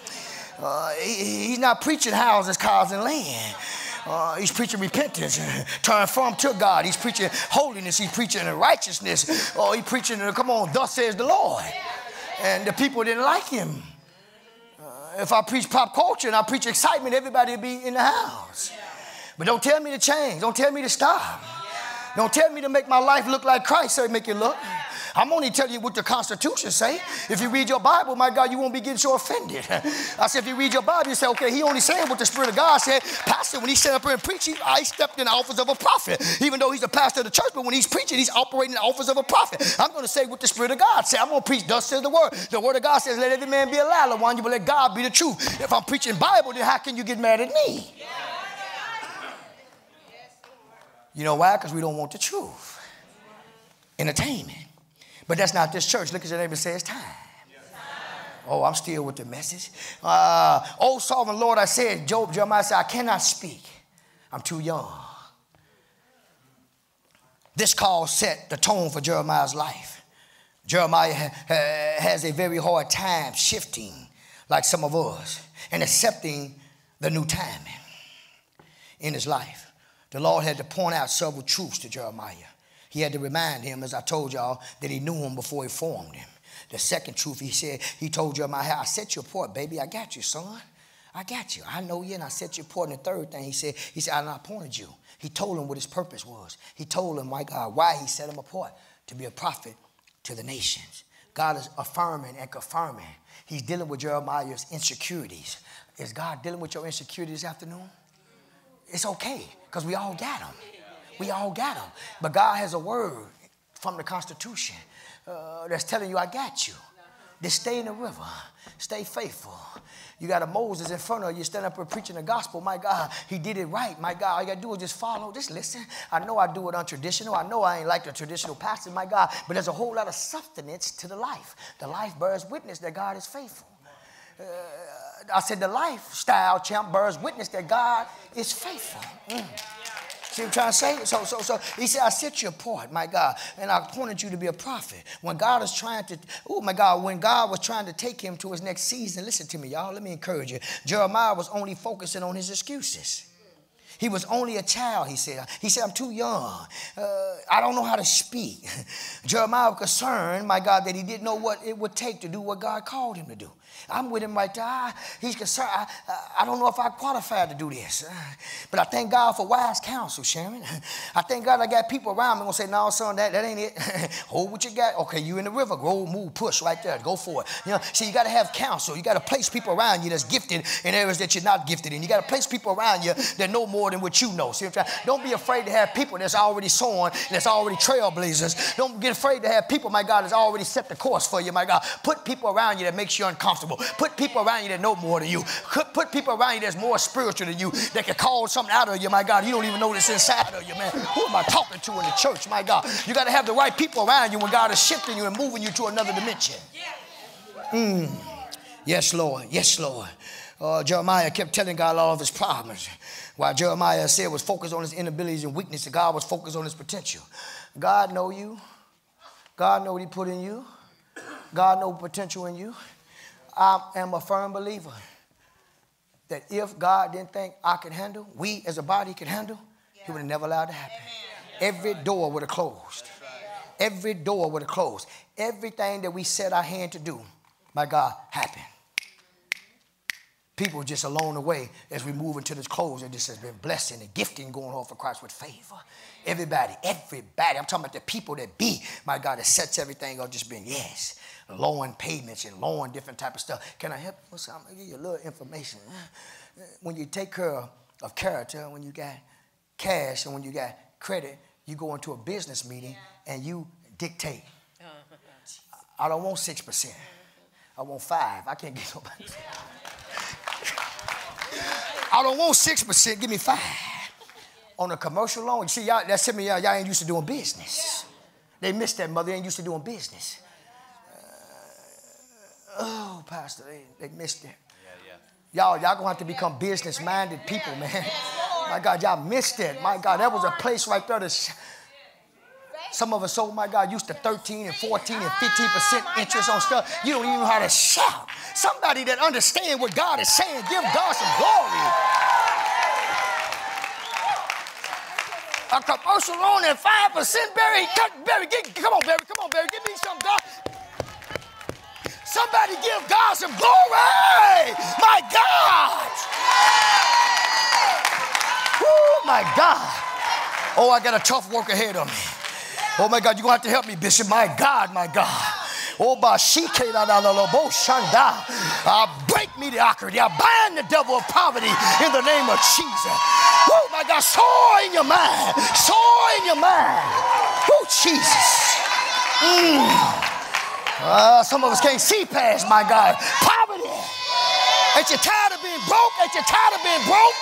He's not preaching houses, cars, and land. He's preaching repentance, turn from to God. He's preaching holiness. He's preaching righteousness. Oh, he's preaching, come on, thus says the Lord. And the people didn't like him. If I preach pop culture and I preach excitement, everybody will be in the house. But don't tell me to change. Don't tell me to stop. Don't tell me to make my life look like Christ so make it look. I'm only telling you what the Constitution say. If you read your Bible, my God, you won't be getting so offended. I said, if you read your Bible, you say, okay, he only saying what the Spirit of God said. Pastor, when he stood up here and preached, I stepped in the office of a prophet. Even though he's a pastor of the church, but when he's preaching, he's operating in the office of a prophet. I'm going to say what the Spirit of God said. I'm going to preach, thus says the word. The word of God says, let every man be a liar, one you, but let God be the truth. If I'm preaching Bible, then how can you get mad at me? You know why? Because we don't want the truth. Entertainment. But that's not this church. Look at your neighbor and say it's time. Oh, I'm still with the message. Oh, sovereign Lord, I said, Jeremiah said, I cannot speak. I'm too young. This call set the tone for Jeremiah's life. Jeremiah has a very hard time shifting like some of us and accepting the new timing in his life. The Lord had to point out several truths to Jeremiah. He had to remind him, as I told y'all, that he knew him before he formed him. The second truth, he told Jeremiah, I set you apart, baby. I got you, son. I got you. I know you, and I set you apart. And the third thing, he said, I appointed you. He told him what his purpose was. He told him, my God, why he set him apart, to be a prophet to the nations. God is affirming and confirming. He's dealing with Jeremiah's insecurities. Is God dealing with your insecurities this afternoon? It's okay, because we all got them. We all got them. But God has a word from the Constitution that's telling you, I got you. Just stay in the river. Stay faithful. You got a Moses in front of you, stand up and preaching the gospel. My God, he did it right. My God, all you got to do is just follow. Just listen. I know I do it untraditional. I know I ain't like the traditional pastor, my God, but there's a whole lot of substance to the life. The life bears witness that God is faithful. I said the lifestyle, champ, bears witness that God is faithful. See what I'm trying to say? So he said, I set you apart, my God, and I appointed you to be a prophet. When God was trying to, oh my God, when God was trying to take him to his next season, listen to me, y'all, let me encourage you. Jeremiah was only focusing on his excuses. He was only a child, he said. He said, I'm too young. I don't know how to speak. Jeremiah was concerned, my God, that he didn't know what it would take to do what God called him to do. I'm with him right there. He's concerned. I don't know if I'm qualified to do this. But I thank God for wise counsel, Sharon. I thank God I got people around me going to say, no, son, that ain't it. Hold what you got. Okay, you in the river. Roll, move, push right there. Go for it. You know, see, you got to have counsel. You got to place people around you that's gifted in areas that you're not gifted in. You got to place people around you that know more than what you know. See what I'm trying? Don't be afraid to have people that's already sown, that's already trailblazers. Don't get afraid to have people, my God, that's already set the course for you, my God. Put people around you that makes you uncomfortable. Put people around you that know more than you. Put people around you that's more spiritual than you, that can call something out of you, my God. You don't even know this inside of you, man. Who am I talking to in the church, my God? You got to have the right people around you when God is shifting you and moving you to another dimension. Yes, Lord. Yes, Lord. Jeremiah kept telling God all of his problems. While Jeremiah said was focused on his inabilities and weaknesses, God was focused on his potential. God know you. God know what he put in you. God know potential in you. I am a firm believer that if God didn't think I could handle, we as a body could handle, he would have never allowed it to happen. Every door would have closed. Every door would have closed. Everything that we set our hand to do, my God, happened. People just along the way as we move into this close, and this has been blessing and gifting going on for Christ with favor. Everybody. I'm talking about the people that be, my God, that sets everything up, just being, yes, lowering payments and lowering different type of stuff. Can I help you? I'm going to give you a little information. When you take care of character, when you got cash and when you got credit, you go into a business meeting and you dictate. I don't want 6%. I want 5%. I can't get nobody. I don't want 6%. Give me 5%. On a commercial loan, you see, y'all, that's me. Y'all ain't used to doing business. They missed that, mother. They ain't used to doing business. Oh, Pastor, they missed it. Y'all gonna have to become business-minded people, man. My God, y'all missed it. My God, that was a place right there that some of us, oh my God, used to 13 and 14 and 15% interest on stuff. You don't even know how to shout. Somebody that understands what God is saying, give God some glory. A commercial loan at 5%, Barry. Come on, Barry, give me some God. Somebody give God some glory. My God. Oh, my God. Oh, I got a tough work ahead of me. Oh, my God, you're going to have to help me, Bishop. My God, my God. Oh, break me the ocardy. I bind the devil of poverty in the name of Jesus. Oh, my God, soar in your mind. Soar in your mind. Oh, Jesus. Some of us can't see past, my God, poverty. Ain't you tired of being broke? Ain't you tired of being broke?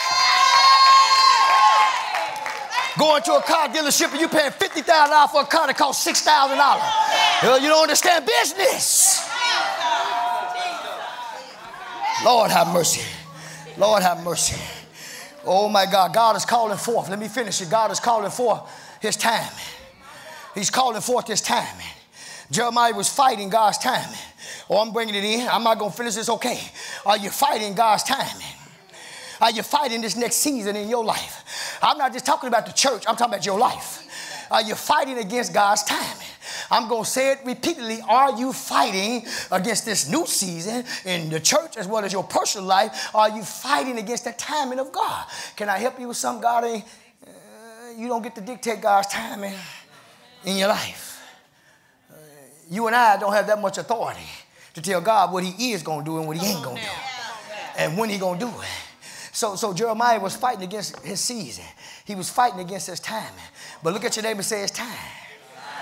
Going to a car dealership and you paying $50,000 for a car that costs $6,000. You don't understand business. Lord have mercy. Lord have mercy. Oh my God, God is calling forth. Let me finish it. God is calling forth his timing. He's calling forth his timing. Jeremiah was fighting God's timing. Oh, I'm bringing it in. I'm not going to finish this. Okay. Are you fighting God's timing? Are you fighting this next season in your life? I'm not just talking about the church. I'm talking about your life. Are you fighting against God's timing? I'm going to say it repeatedly. Are you fighting against this new season in the church as well as your personal life? Are you fighting against the timing of God? Can I help you with something? God ain't, you don't get to dictate God's timing in your life. You and I don't have that much authority to tell God what he is going to do and what he ain't going to do. And when he going to do it. So Jeremiah was fighting against his season. He was fighting against his timing. But look at your neighbor and say it's time.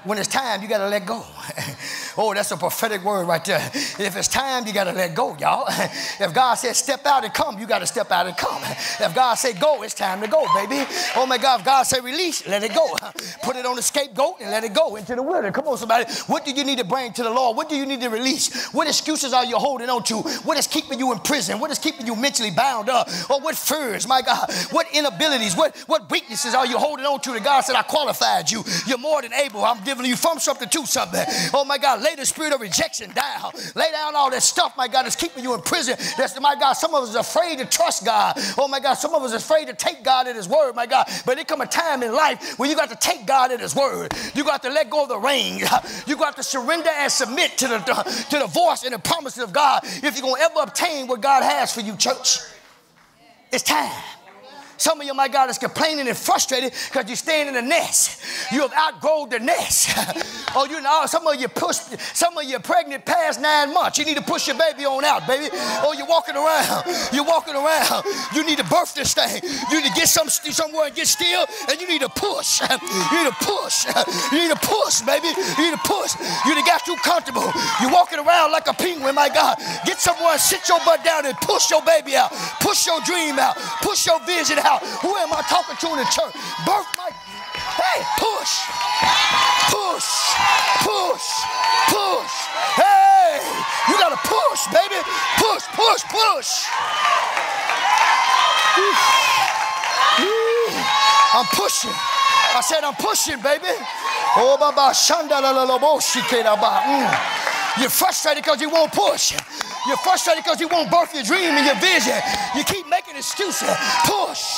When it's time, you got to let go. Oh, that's a prophetic word right there. If it's time, you got to let go, y'all. If God says step out and come, you got to step out and come. If God say go, it's time to go, baby. Oh, my God, if God say release, let it go. Put it on the scapegoat and let it go into the wilderness. Come on, somebody. What do you need to bring to the Lord? What do you need to release? What excuses are you holding on to? What is keeping you in prison? What is keeping you mentally bound up? Or what fears, my God? What inabilities? What weaknesses are you holding on to that God said, I qualified you. You're more than able. I'm giving you from something to something. Oh, my God, lay the spirit of rejection down. Lay down all that stuff, my God, that's keeping you in prison. That's, my God, some of us are afraid to trust God. Oh, my God, some of us are afraid to take God at his word, my God. But there come a time in life when you got to take God at his word. You got to let go of the reins. You got to surrender and submit to the voice and the promises of God if you're going to ever obtain what God has for you, church. It's time. Some of you, my God, is complaining and frustrated because you're staying in the nest. You have outgrown the nest. Oh, you know, some of you pregnant past 9 months. You need to push your baby on out, baby. Oh, you're walking around. You're walking around. You need to birth this thing. You need to get somewhere and get still, and you need to push. You need to push. You need to push, baby. You need to push. You done got too comfortable. You're walking around like a penguin, my God. Get somewhere and sit your butt down and push your baby out. Push your dream out. Push your vision out. Who am I talking to in the church? Birth my... Hey, push. Push. Push. Push. Hey, you got to push, baby. Push, push, push. I'm pushing. I said I'm pushing, baby. Oh, baba, shanda la la la bo shikera ba. You're frustrated because you won't push. You're frustrated because you won't birth your dream and your vision. You keep making excuses. Push.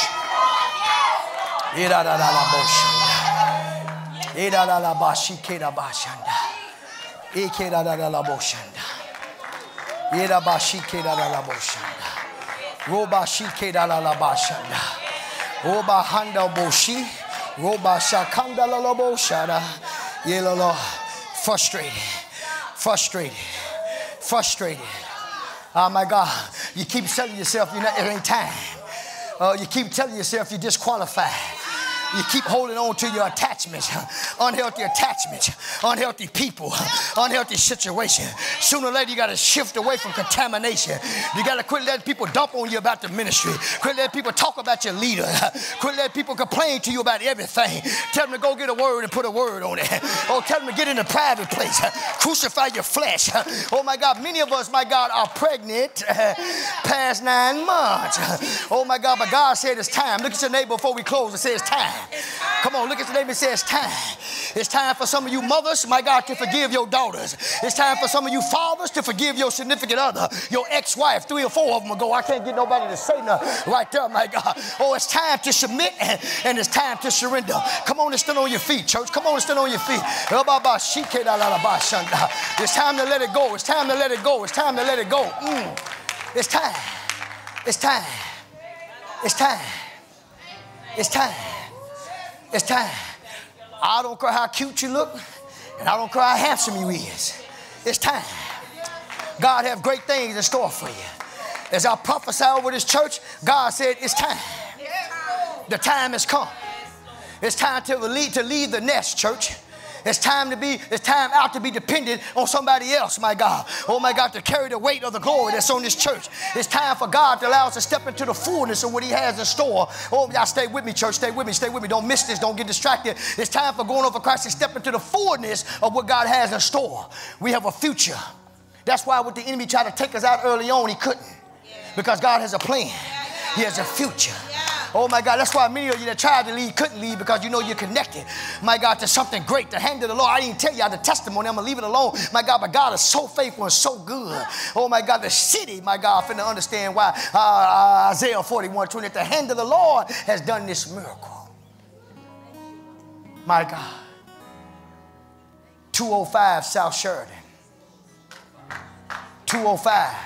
Frustrated. Oh, my God. You keep telling yourself it ain't time. You keep telling yourself you're disqualified. You keep holding on to your attachments, unhealthy people, unhealthy situation. Sooner or later, you got to shift away from contamination. You got to quit letting people dump on you about the ministry. Quit letting people talk about your leader. Quit letting people complain to you about everything. Tell them to go get a word and put a word on it. Oh, tell them to get in a private place. Crucify your flesh. Oh, my God, many of us, my God, are pregnant past 9 months. Oh, my God, but God said it's time. Look at your neighbor before we close and say it's time. Come on, look at your neighbor and say it's time. It's time for some of you mothers, my God, to forgive your daughters. It's time for some of you fathers to forgive your significant other, your ex-wife. 3 or 4 of them ago. I can't get nobody to say nothing right there, my God. Oh, it's time to submit and it's time to surrender. Come on and stand on your feet, church. Come on and stand on your feet. It's time to let it go. It's time to let it go. It's time to let it go. It's time. It's time. It's time. It's time. It's time. I don't care how cute you look, and I don't care how handsome you is. It's time. God have great things in store for you. As I prophesy over this church, God said it's time. The time has come. It's time to leave the nest, church. It's time out to be dependent on somebody else, my God. Oh, my God, to carry the weight of the glory that's on this church. It's time for God to allow us to step into the fullness of what he has in store. Oh, y'all stay with me, church. Stay with me. Stay with me. Don't miss this. Don't get distracted. It's time for going over Christ to step into the fullness of what God has in store. We have a future. That's why when the enemy tried to take us out early on, he couldn't. Because God has a plan. He has a future. Oh, my God, that's why many of you that tried to leave couldn't leave, because you know you're connected, my God, to something great, the hand of the Lord. I didn't tell y'all the testimony. I'm going to leave it alone. My God, but God is so faithful and so good. Oh, my God, the city, my God, finna understand why Isaiah 41:20, the hand of the Lord has done this miracle. My God. 205 South Sheridan. 205.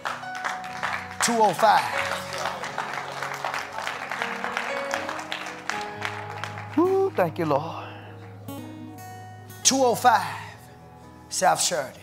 205. Ooh, thank you, Lord. 205 South Sheridan.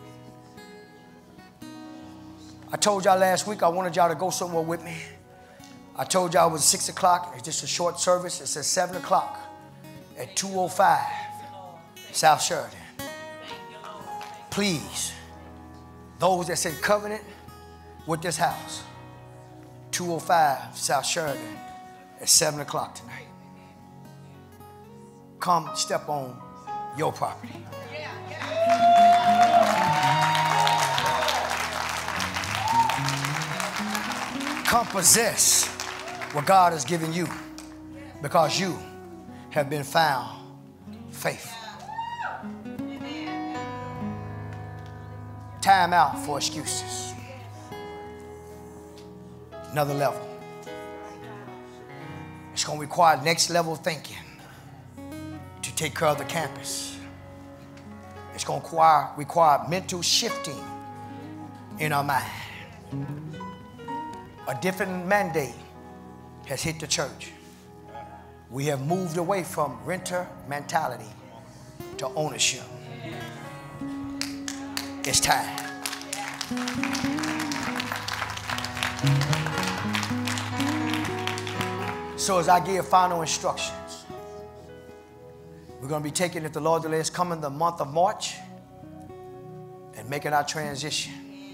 I told y'all last week I wanted y'all to go somewhere with me. I told y'all it was 6 o'clock. It's just a short service. It says 7 o'clock at 205 South Sheridan. Please, those that's in covenant with this house, 205 South Sheridan at 7 o'clock tonight. Come step on your property. Come possess what God has given you because you have been found faithful. Time out for excuses. Another level. It's going to require next level thinking to take care of the campus. It's going to require mental shifting in our mind. A different mandate has hit the church. We have moved away from renter mentality to ownership. It's time. So as I give final instructions, we're going to be taking, if the Lord delays, coming the month of March and making our transition.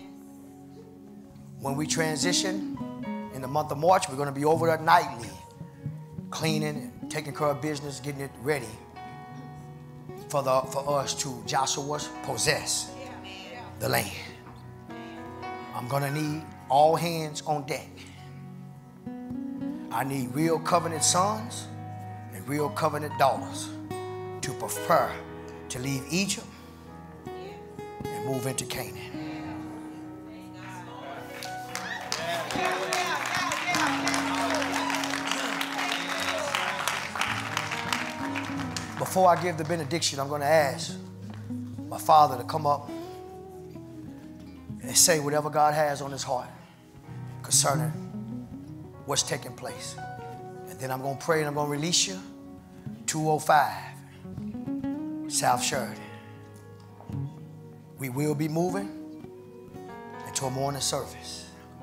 When we transition in the month of March, we're going to be over there nightly, cleaning and taking care of business, getting it ready for us to Joshua's possess the land. I'm going to need all hands on deck. I need real covenant sons and real covenant daughters to prepare to leave Egypt and move into Canaan. Before I give the benediction, I'm going to ask my father to come up and say whatever God has on his heart concerning what's taking place. And then I'm going to pray and I'm going to release you. 205 South Sheridan. We will be moving into a morning service.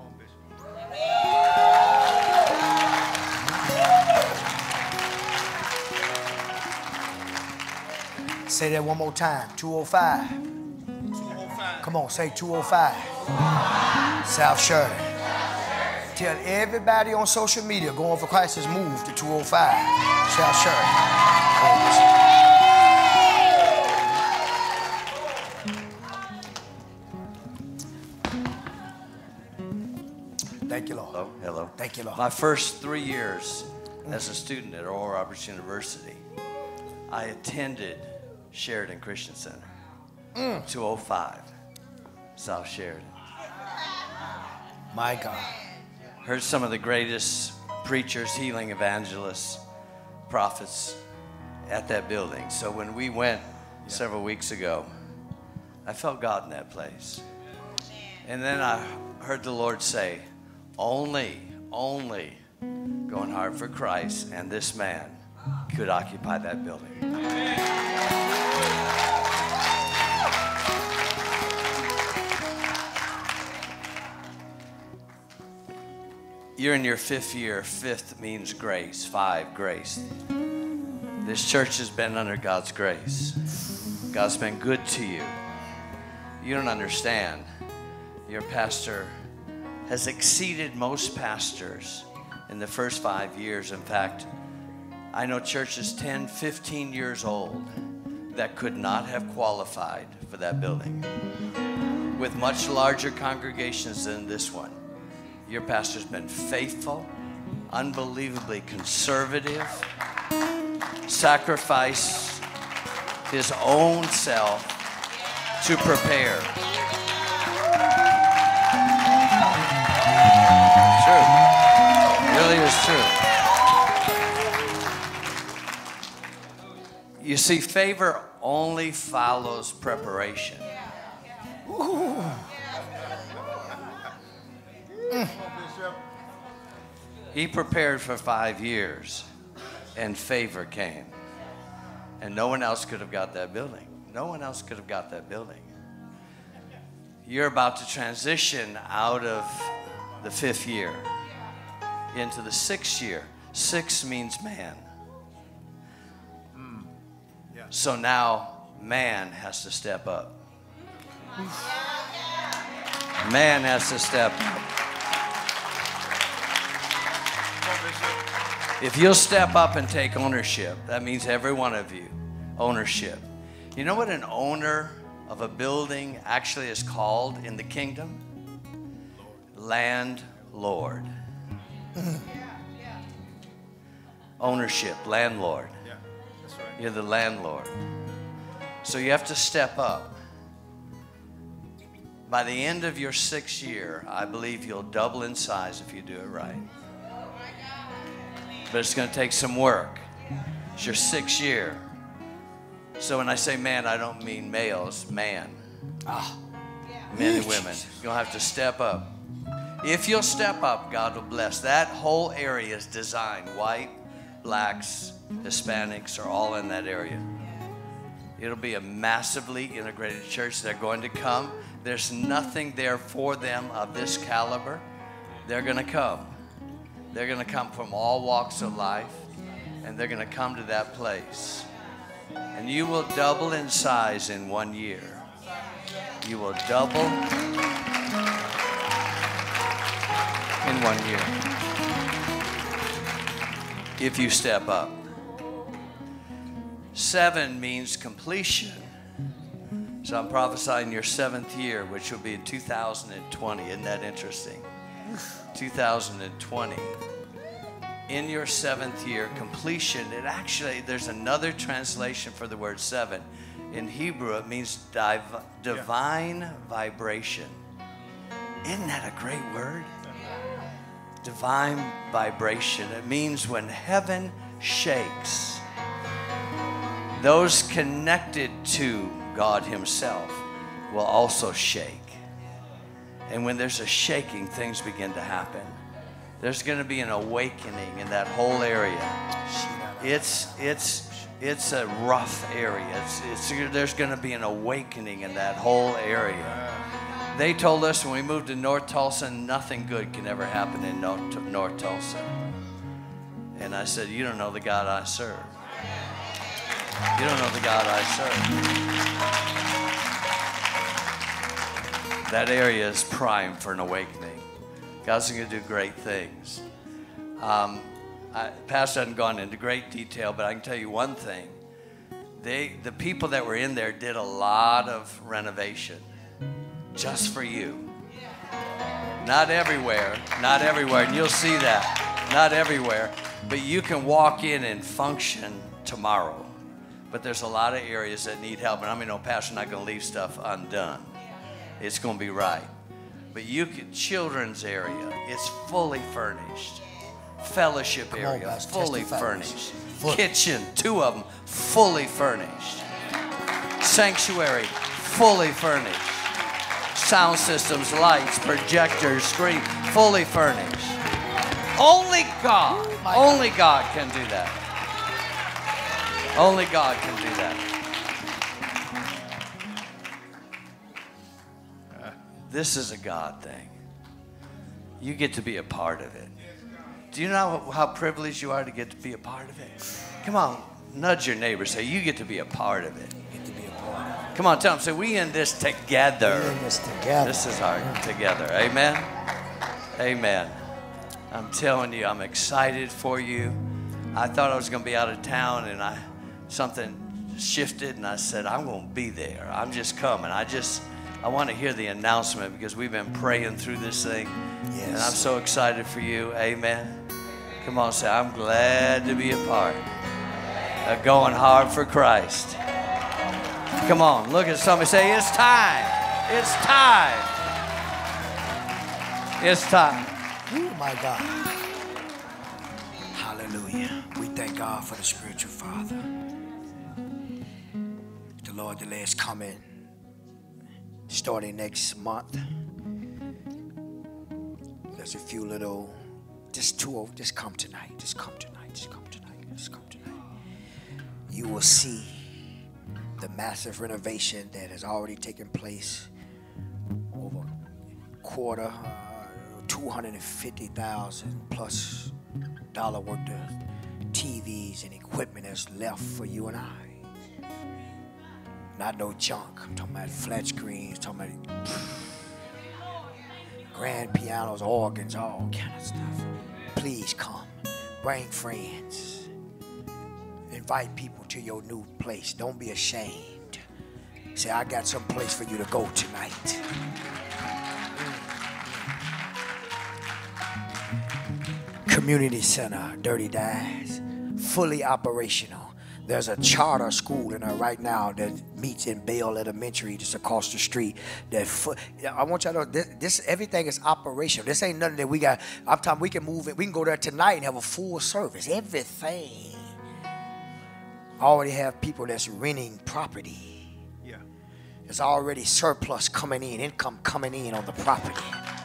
Say that one more time. 205. 205. Come on, say 205. South Sheridan. Tell everybody on social media, Going for Christ has moved to 205 South Sheridan. Thank you, Lord. Hello, hello. Thank you, Lord. My first 3 years as a student at Oral Roberts University, I attended Sheridan Christian Center, 205 South Sheridan. My God. Heard some of the greatest preachers, healing evangelists, prophets at that building. So when we went several weeks ago, I felt God in that place. And then I heard the Lord say, only going hard for Christ and this man could occupy that building. You're in your 5th year. 5th means grace. 5, grace. This church has been under God's grace. God's been good to you. You don't understand. Your pastor has exceeded most pastors in the first 5 years. In fact, I know churches 10, 15 years old that could not have qualified for that building with much larger congregations than this one. Your pastor's been faithful, unbelievably conservative, sacrificed his own self to prepare. True. It really is true. You see, favor only follows preparation. Ooh. He prepared for 5 years, and favor came. And no one else could have got that building. No one else could have got that building. You're about to transition out of the 5th year into the 6th year. 6 means man. So now man has to step up. Man has to step up. If you'll step up and take ownership, that means every one of you, ownership. You know what an owner of a building actually is called in the kingdom? Landlord. Ownership, landlord. Yeah, that's right. You're the landlord. So you have to step up. By the end of your 6th year, I believe you'll double in size if you do it right. But it's going to take some work. It's your 6th year. So when I say man, I don't mean males, man. Men and women. You'll have to step up. If you'll step up, God will bless. That whole area is designed. White, blacks, Hispanics are all in that area. It'll be a massively integrated church. They're going to come. There's nothing there for them of this caliber. They're going to come. They're going to come from all walks of life, and they're going to come to that place. And you will double in size in 1 year. You will double in 1 year if you step up. 7 means completion. So I'm prophesying your 7th year, which will be in 2020. Isn't that interesting? 2020. In your 7th year, completion, there's another translation for the word 7. In Hebrew, it means divine vibration. Isn't that a great word? Divine vibration. It means when heaven shakes, those connected to God himself will also shake. And when there's a shaking, things begin to happen. There's going to be an awakening in that whole area. It's a rough area. There's going to be an awakening in that whole area. They told us when we moved to North Tulsa, nothing good can ever happen in North Tulsa. And I said, you don't know the God I serve. You don't know the God I serve. That area is primed for an awakening. God's going to do great things. Pastor hasn't gone into great detail, but I can tell you one thing. The people that were in there did a lot of renovation just for you. Not everywhere, and you'll see that. Not everywhere, but you can walk in and function tomorrow. But there's a lot of areas that need help, and I mean, no, Pastor's not going to leave stuff undone. It's going to be right. But children's area, it's fully furnished. Fellowship area, fully furnished. Kitchen, 2 of them, fully furnished. Sanctuary, fully furnished. Sound systems, lights, projectors, screen, fully furnished. Only God can do that. Only God can do that. This is a God thing. You get to be a part of it. Do you know how privileged you are to get to be a part of it? Come on, nudge your neighbor. Say, you get to be a part of it. Come on, tell them. Say, we in this together. This is our together. Amen? Amen. I'm telling you, I'm excited for you. I thought I was going to be out of town, and something shifted, and I said, I'm going to be there. I'm just coming. I want to hear the announcement because we've been praying through this thing. Yes. And I'm so excited for you. Amen. Come on, say, I'm glad to be a part of going hard for Christ. Come on, look at somebody, say, it's time. It's time. It's time. Oh, my God. Hallelujah. We thank God for the spiritual Father. The Lord delay is coming. Starting next month, there's a few little, just come tonight, just come tonight, just come tonight, just come tonight. You will see the massive renovation that has already taken place. Over quarter, $250,000 plus worth of TVs and equipment that's left for you and I. Not no junk. I'm talking about flat screens, talking about grand pianos, organs, all kind of stuff. Please come. Bring friends. Invite people to your new place. Don't be ashamed. Say, I got some place for you to go tonight. Community Center, Dirty Dads, fully operational. There's a charter school in there right now that meets in Bale Elementary, just across the street. I want y'all to know this everything is operational. This ain't nothing that we got. I'm talking we can move it. We can go there tonight and have a full service. Everything. I already have people that's renting property. Yeah. There's already surplus coming in, income coming in on the property.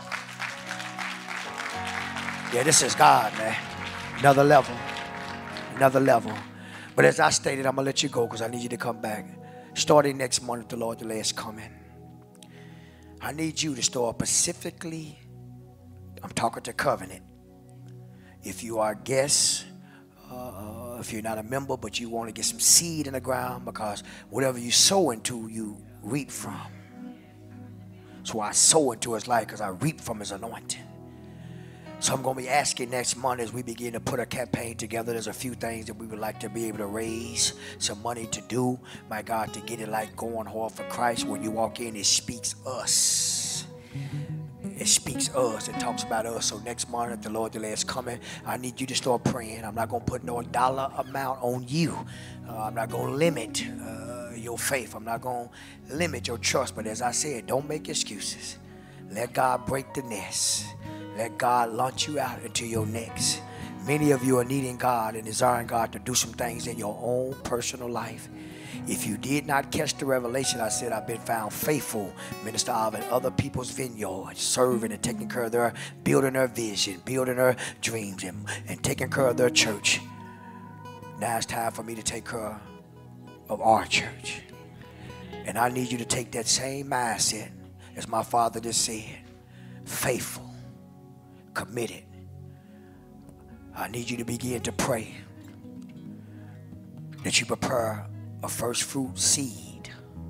Yeah, this is God, man. Another level. Another level. But as I stated, I'm going to let you go because I need you to come back. Starting next month, if the Lord delay is coming. I need you to start specifically, I'm talking to Covenant. If you are a guest, if you're not a member, but you want to get some seed in the ground, because whatever you sow into, you reap from. That's why I sow into his life, because I reap from his anointing. So I'm going to be asking next month as we begin to put a campaign together. There's a few things that we would like to be able to raise some money to do. My God, to get it like going hard for Christ. When you walk in, it speaks us. It speaks us. It talks about us. So next month, if the Lord delay is coming, I need you to start praying. I'm not going to put no dollar amount on you. I'm not going to limit your faith. I'm not going to limit your trust. But as I said, don't make excuses. Let God break the nest. Let God launch you out into your next. Many of you are needing God and desiring God to do some things in your own personal life. If you did not catch the revelation, I said I've been found faithful, Minister Alva, in other people's vineyards, serving and taking care of their, building their vision, building their dreams, and taking care of their church. Now it's time for me to take care of our church. And I need you to take that same mindset as my father just said, faithful. Committed. I need you to begin to pray that you prepare a first fruit seed.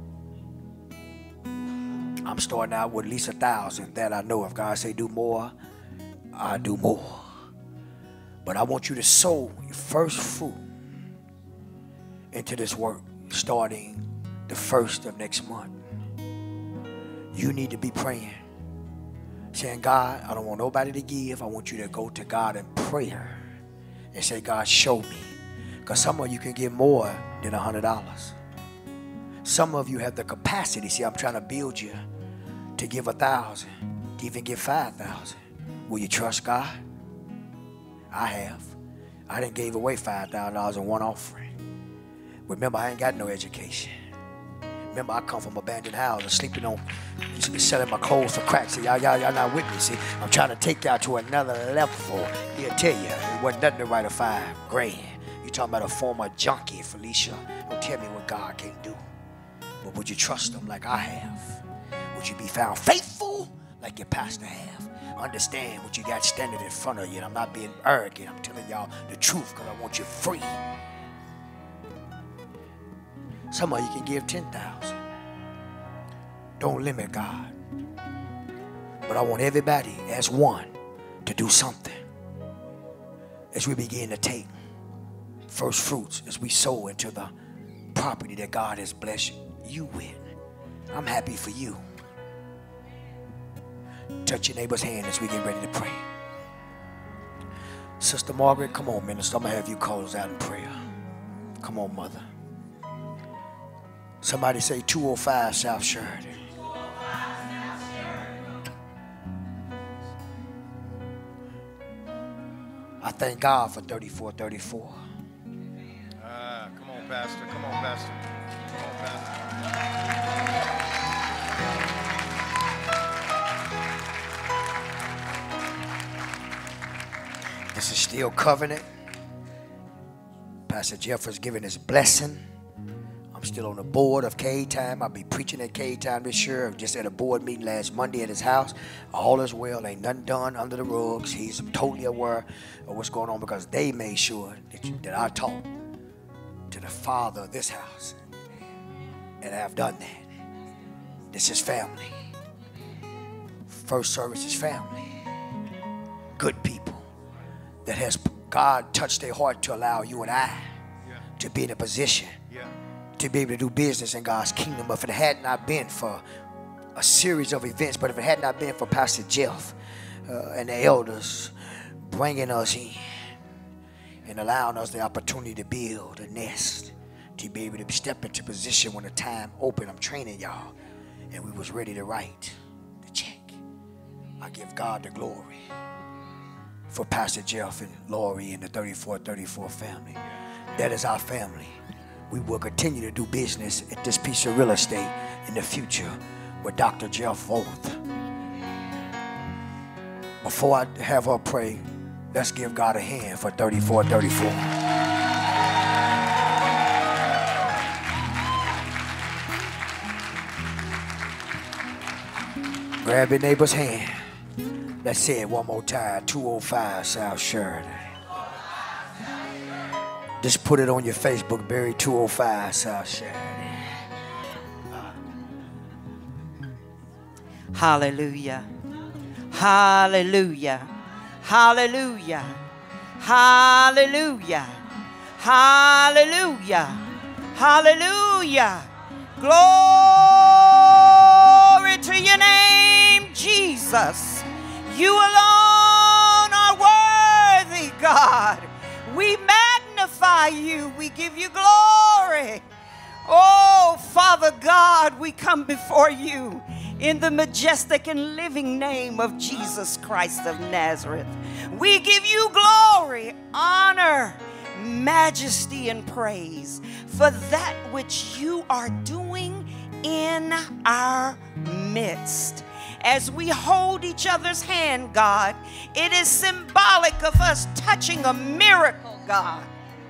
I'm starting out with at least 1,000 that I know. If God say do more, I do more. But I want you to sow your first fruit into this work starting the 1st of next month. You need to be praying. Saying, God, I don't want nobody to give. I want you to go to God in prayer and say, God, show me. Because some of you can give more than $100. Some of you have the capacity. See, I'm trying to build you to give 1,000, to even give 5,000. Will you trust God? I have. I done gave away $5,000 in one offering. Remember, I ain't got no education. Remember, I come from abandoned houses, sleeping on, selling my clothes for crack. See, y'all not with me. See, I'm trying to take y'all to another level. He'll tell you, it wasn't nothing to write a $5,000. You talking about a former junkie, Felicia. Don't tell me what God can't do. But would you trust him like I have? Would you be found faithful like your pastor have? Understand what you got standing in front of you. And I'm not being arrogant. I'm telling y'all the truth because I want you free. Some of you can give 10,000. Don't limit God. But I want everybody as one to do something. As we begin to take first fruits, as we sow into the property that God has blessed you with. I'm happy for you. Touch your neighbor's hand as we get ready to pray. Sister Margaret, come on, minister. I'm going to have you close out in prayer. Come on, mother. Somebody say 205 South Sheridan. I thank God for 3434. Come on, Pastor. Come on, Pastor. Come on, Pastor. This is still covenant. Pastor Jeff was giving his blessing. I'm still on the board of K-Time. I'll be preaching at K-Time this year. I'm just at a board meeting last Monday at his house. All is well. Ain't nothing done under the rugs. He's totally aware of what's going on because they made sure that I talked to the father of this house. And I have done that. This is family. First Service is family. Good people that has God touched their heart to allow you and I to be in a position to be able to do business in God's kingdom. If it had not been for a series of events, but if it had not been for Pastor Jeff and the elders bringing us in and allowing us the opportunity to build a nest, to be able to step into position when the time opened. I'm training y'all, and we was ready to write the check. I give God the glory for Pastor Jeff and Lori and the 3434 family. That is our family. We will continue to do business at this piece of real estate in the future with Dr. Jeff Voth. Before I have her pray, let's give God a hand for 3434. Grab your neighbor's hand. Let's say it one more time. 205 South Sheridan. Just put it on your Facebook, Barry 205 South Sheridan. Hallelujah. Hallelujah. Hallelujah. Hallelujah. Hallelujah. Hallelujah. Glory to your name, Jesus. You alone are worthy, God. We magnify you. We give you glory. Oh, Father God, we come before you in the majestic and living name of Jesus Christ of Nazareth. We give you glory, honor, majesty, and praise for that which you are doing in our midst. As we hold each other's hand, God, it is symbolic of us touching a miracle, God.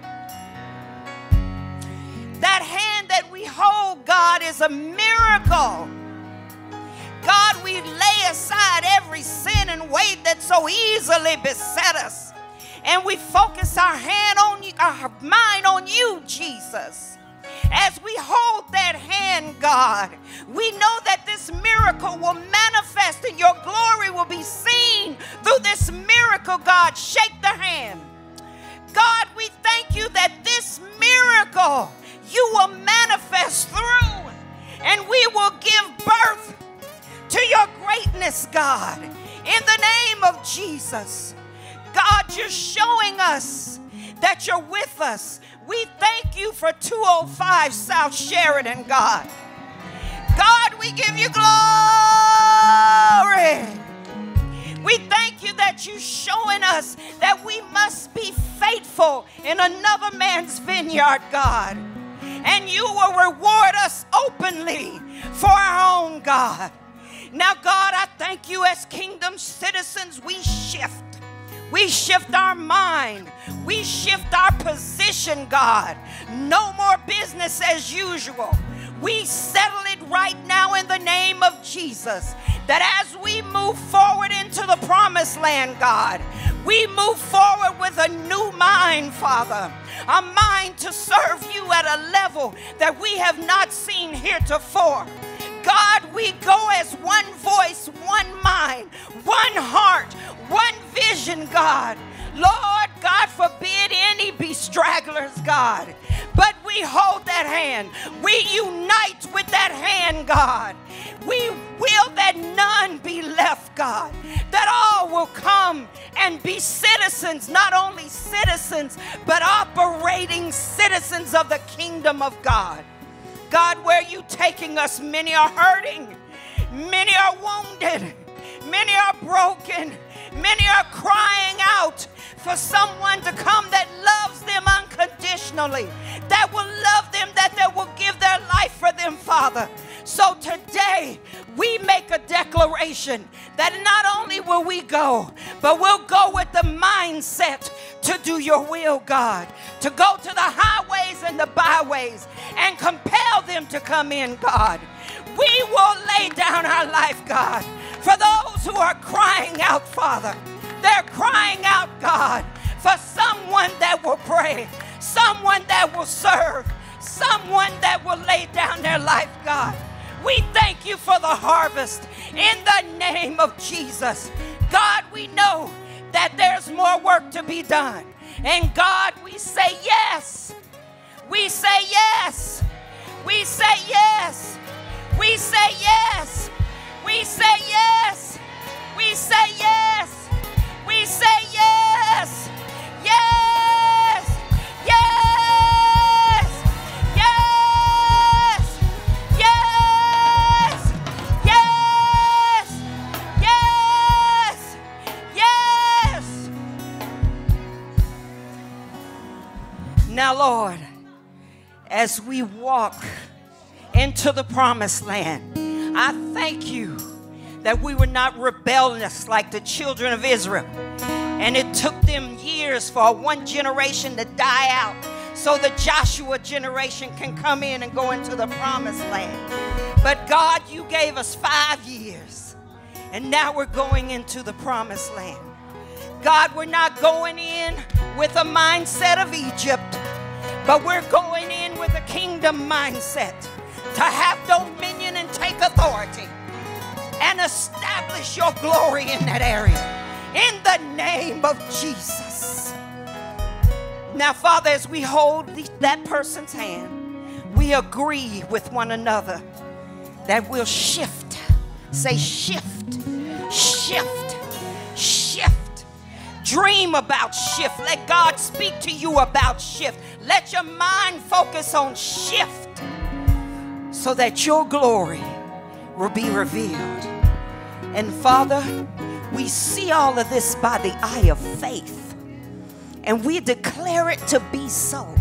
That hand that we hold, God, is a miracle. God, we lay aside every sin and weight that so easily beset us, and we focus our hand on you, our mind on you, Jesus. As we hold that hand, God, we know that this miracle will manifest and your glory will be seen through this miracle, God. Shake the hand. God, we thank you that this miracle you will manifest through, and we will give birth to your greatness, God, in the name of Jesus. God, you're showing us that you're with us. We thank you for 205 South Sheridan, God. God, we give you glory. We thank you that you're showing us that we must be faithful in another man's vineyard, God. And you will reward us openly for our own, God. Now, God, I thank you as kingdom citizens, we shift. We shift our mind. We shift our position, God. No more business as usual. We settle it right now in the name of Jesus, that as we move forward into the promised land, God, we move forward with a new mind, Father. A mind to serve you at a level that we have not seen heretofore. God, we go as one voice, one mind, one heart, one vision, God. Lord, God forbid any be stragglers, God. But we hold that hand. We unite with that hand, God. We will that none be left, God. That all will come and be citizens, not only citizens, but operating citizens of the kingdom of God. God, where you taking us, many are hurting, many are wounded, many are broken, many are crying out for someone to come that loves them unconditionally, that will love them, that they will give their life for them, Father. So today, we make a declaration that not only will we go, but we'll go with the mindset to do your will, God, to go to the highways and the byways and compel them to come in, God. We will lay down our life, God, for those who are crying out, Father. They're crying out, God, for someone that will pray, someone that will serve, someone that will lay down their life, God. We thank you for the harvest in the name of Jesus. God, we know that there's more work to be done. And God, we say yes. We say yes. We say yes. We say yes. We say yes. We say yes. We say yes. Yes. Yes. Yes. Yes. Yes. Yes. Yes. Now, Lord, as we walk into the promised land, I thank you that we were not rebellious like the children of Israel. And it took them years for one generation to die out so the Joshua generation can come in and go into the promised land. But God, you gave us 5 years, and now we're going into the promised land. God, we're not going in with a mindset of Egypt, but we're going in with a kingdom mindset to have dominion and take authority and establish your glory in that area. In the name of Jesus. Now, Father, as we hold that person's hand, we agree with one another that we'll shift. Say shift, shift, shift. Dream about shift. Let God speak to you about shift. Let your mind focus on shift so that your glory will be revealed. And Father, we see all of this by the eye of faith, and we declare it to be so.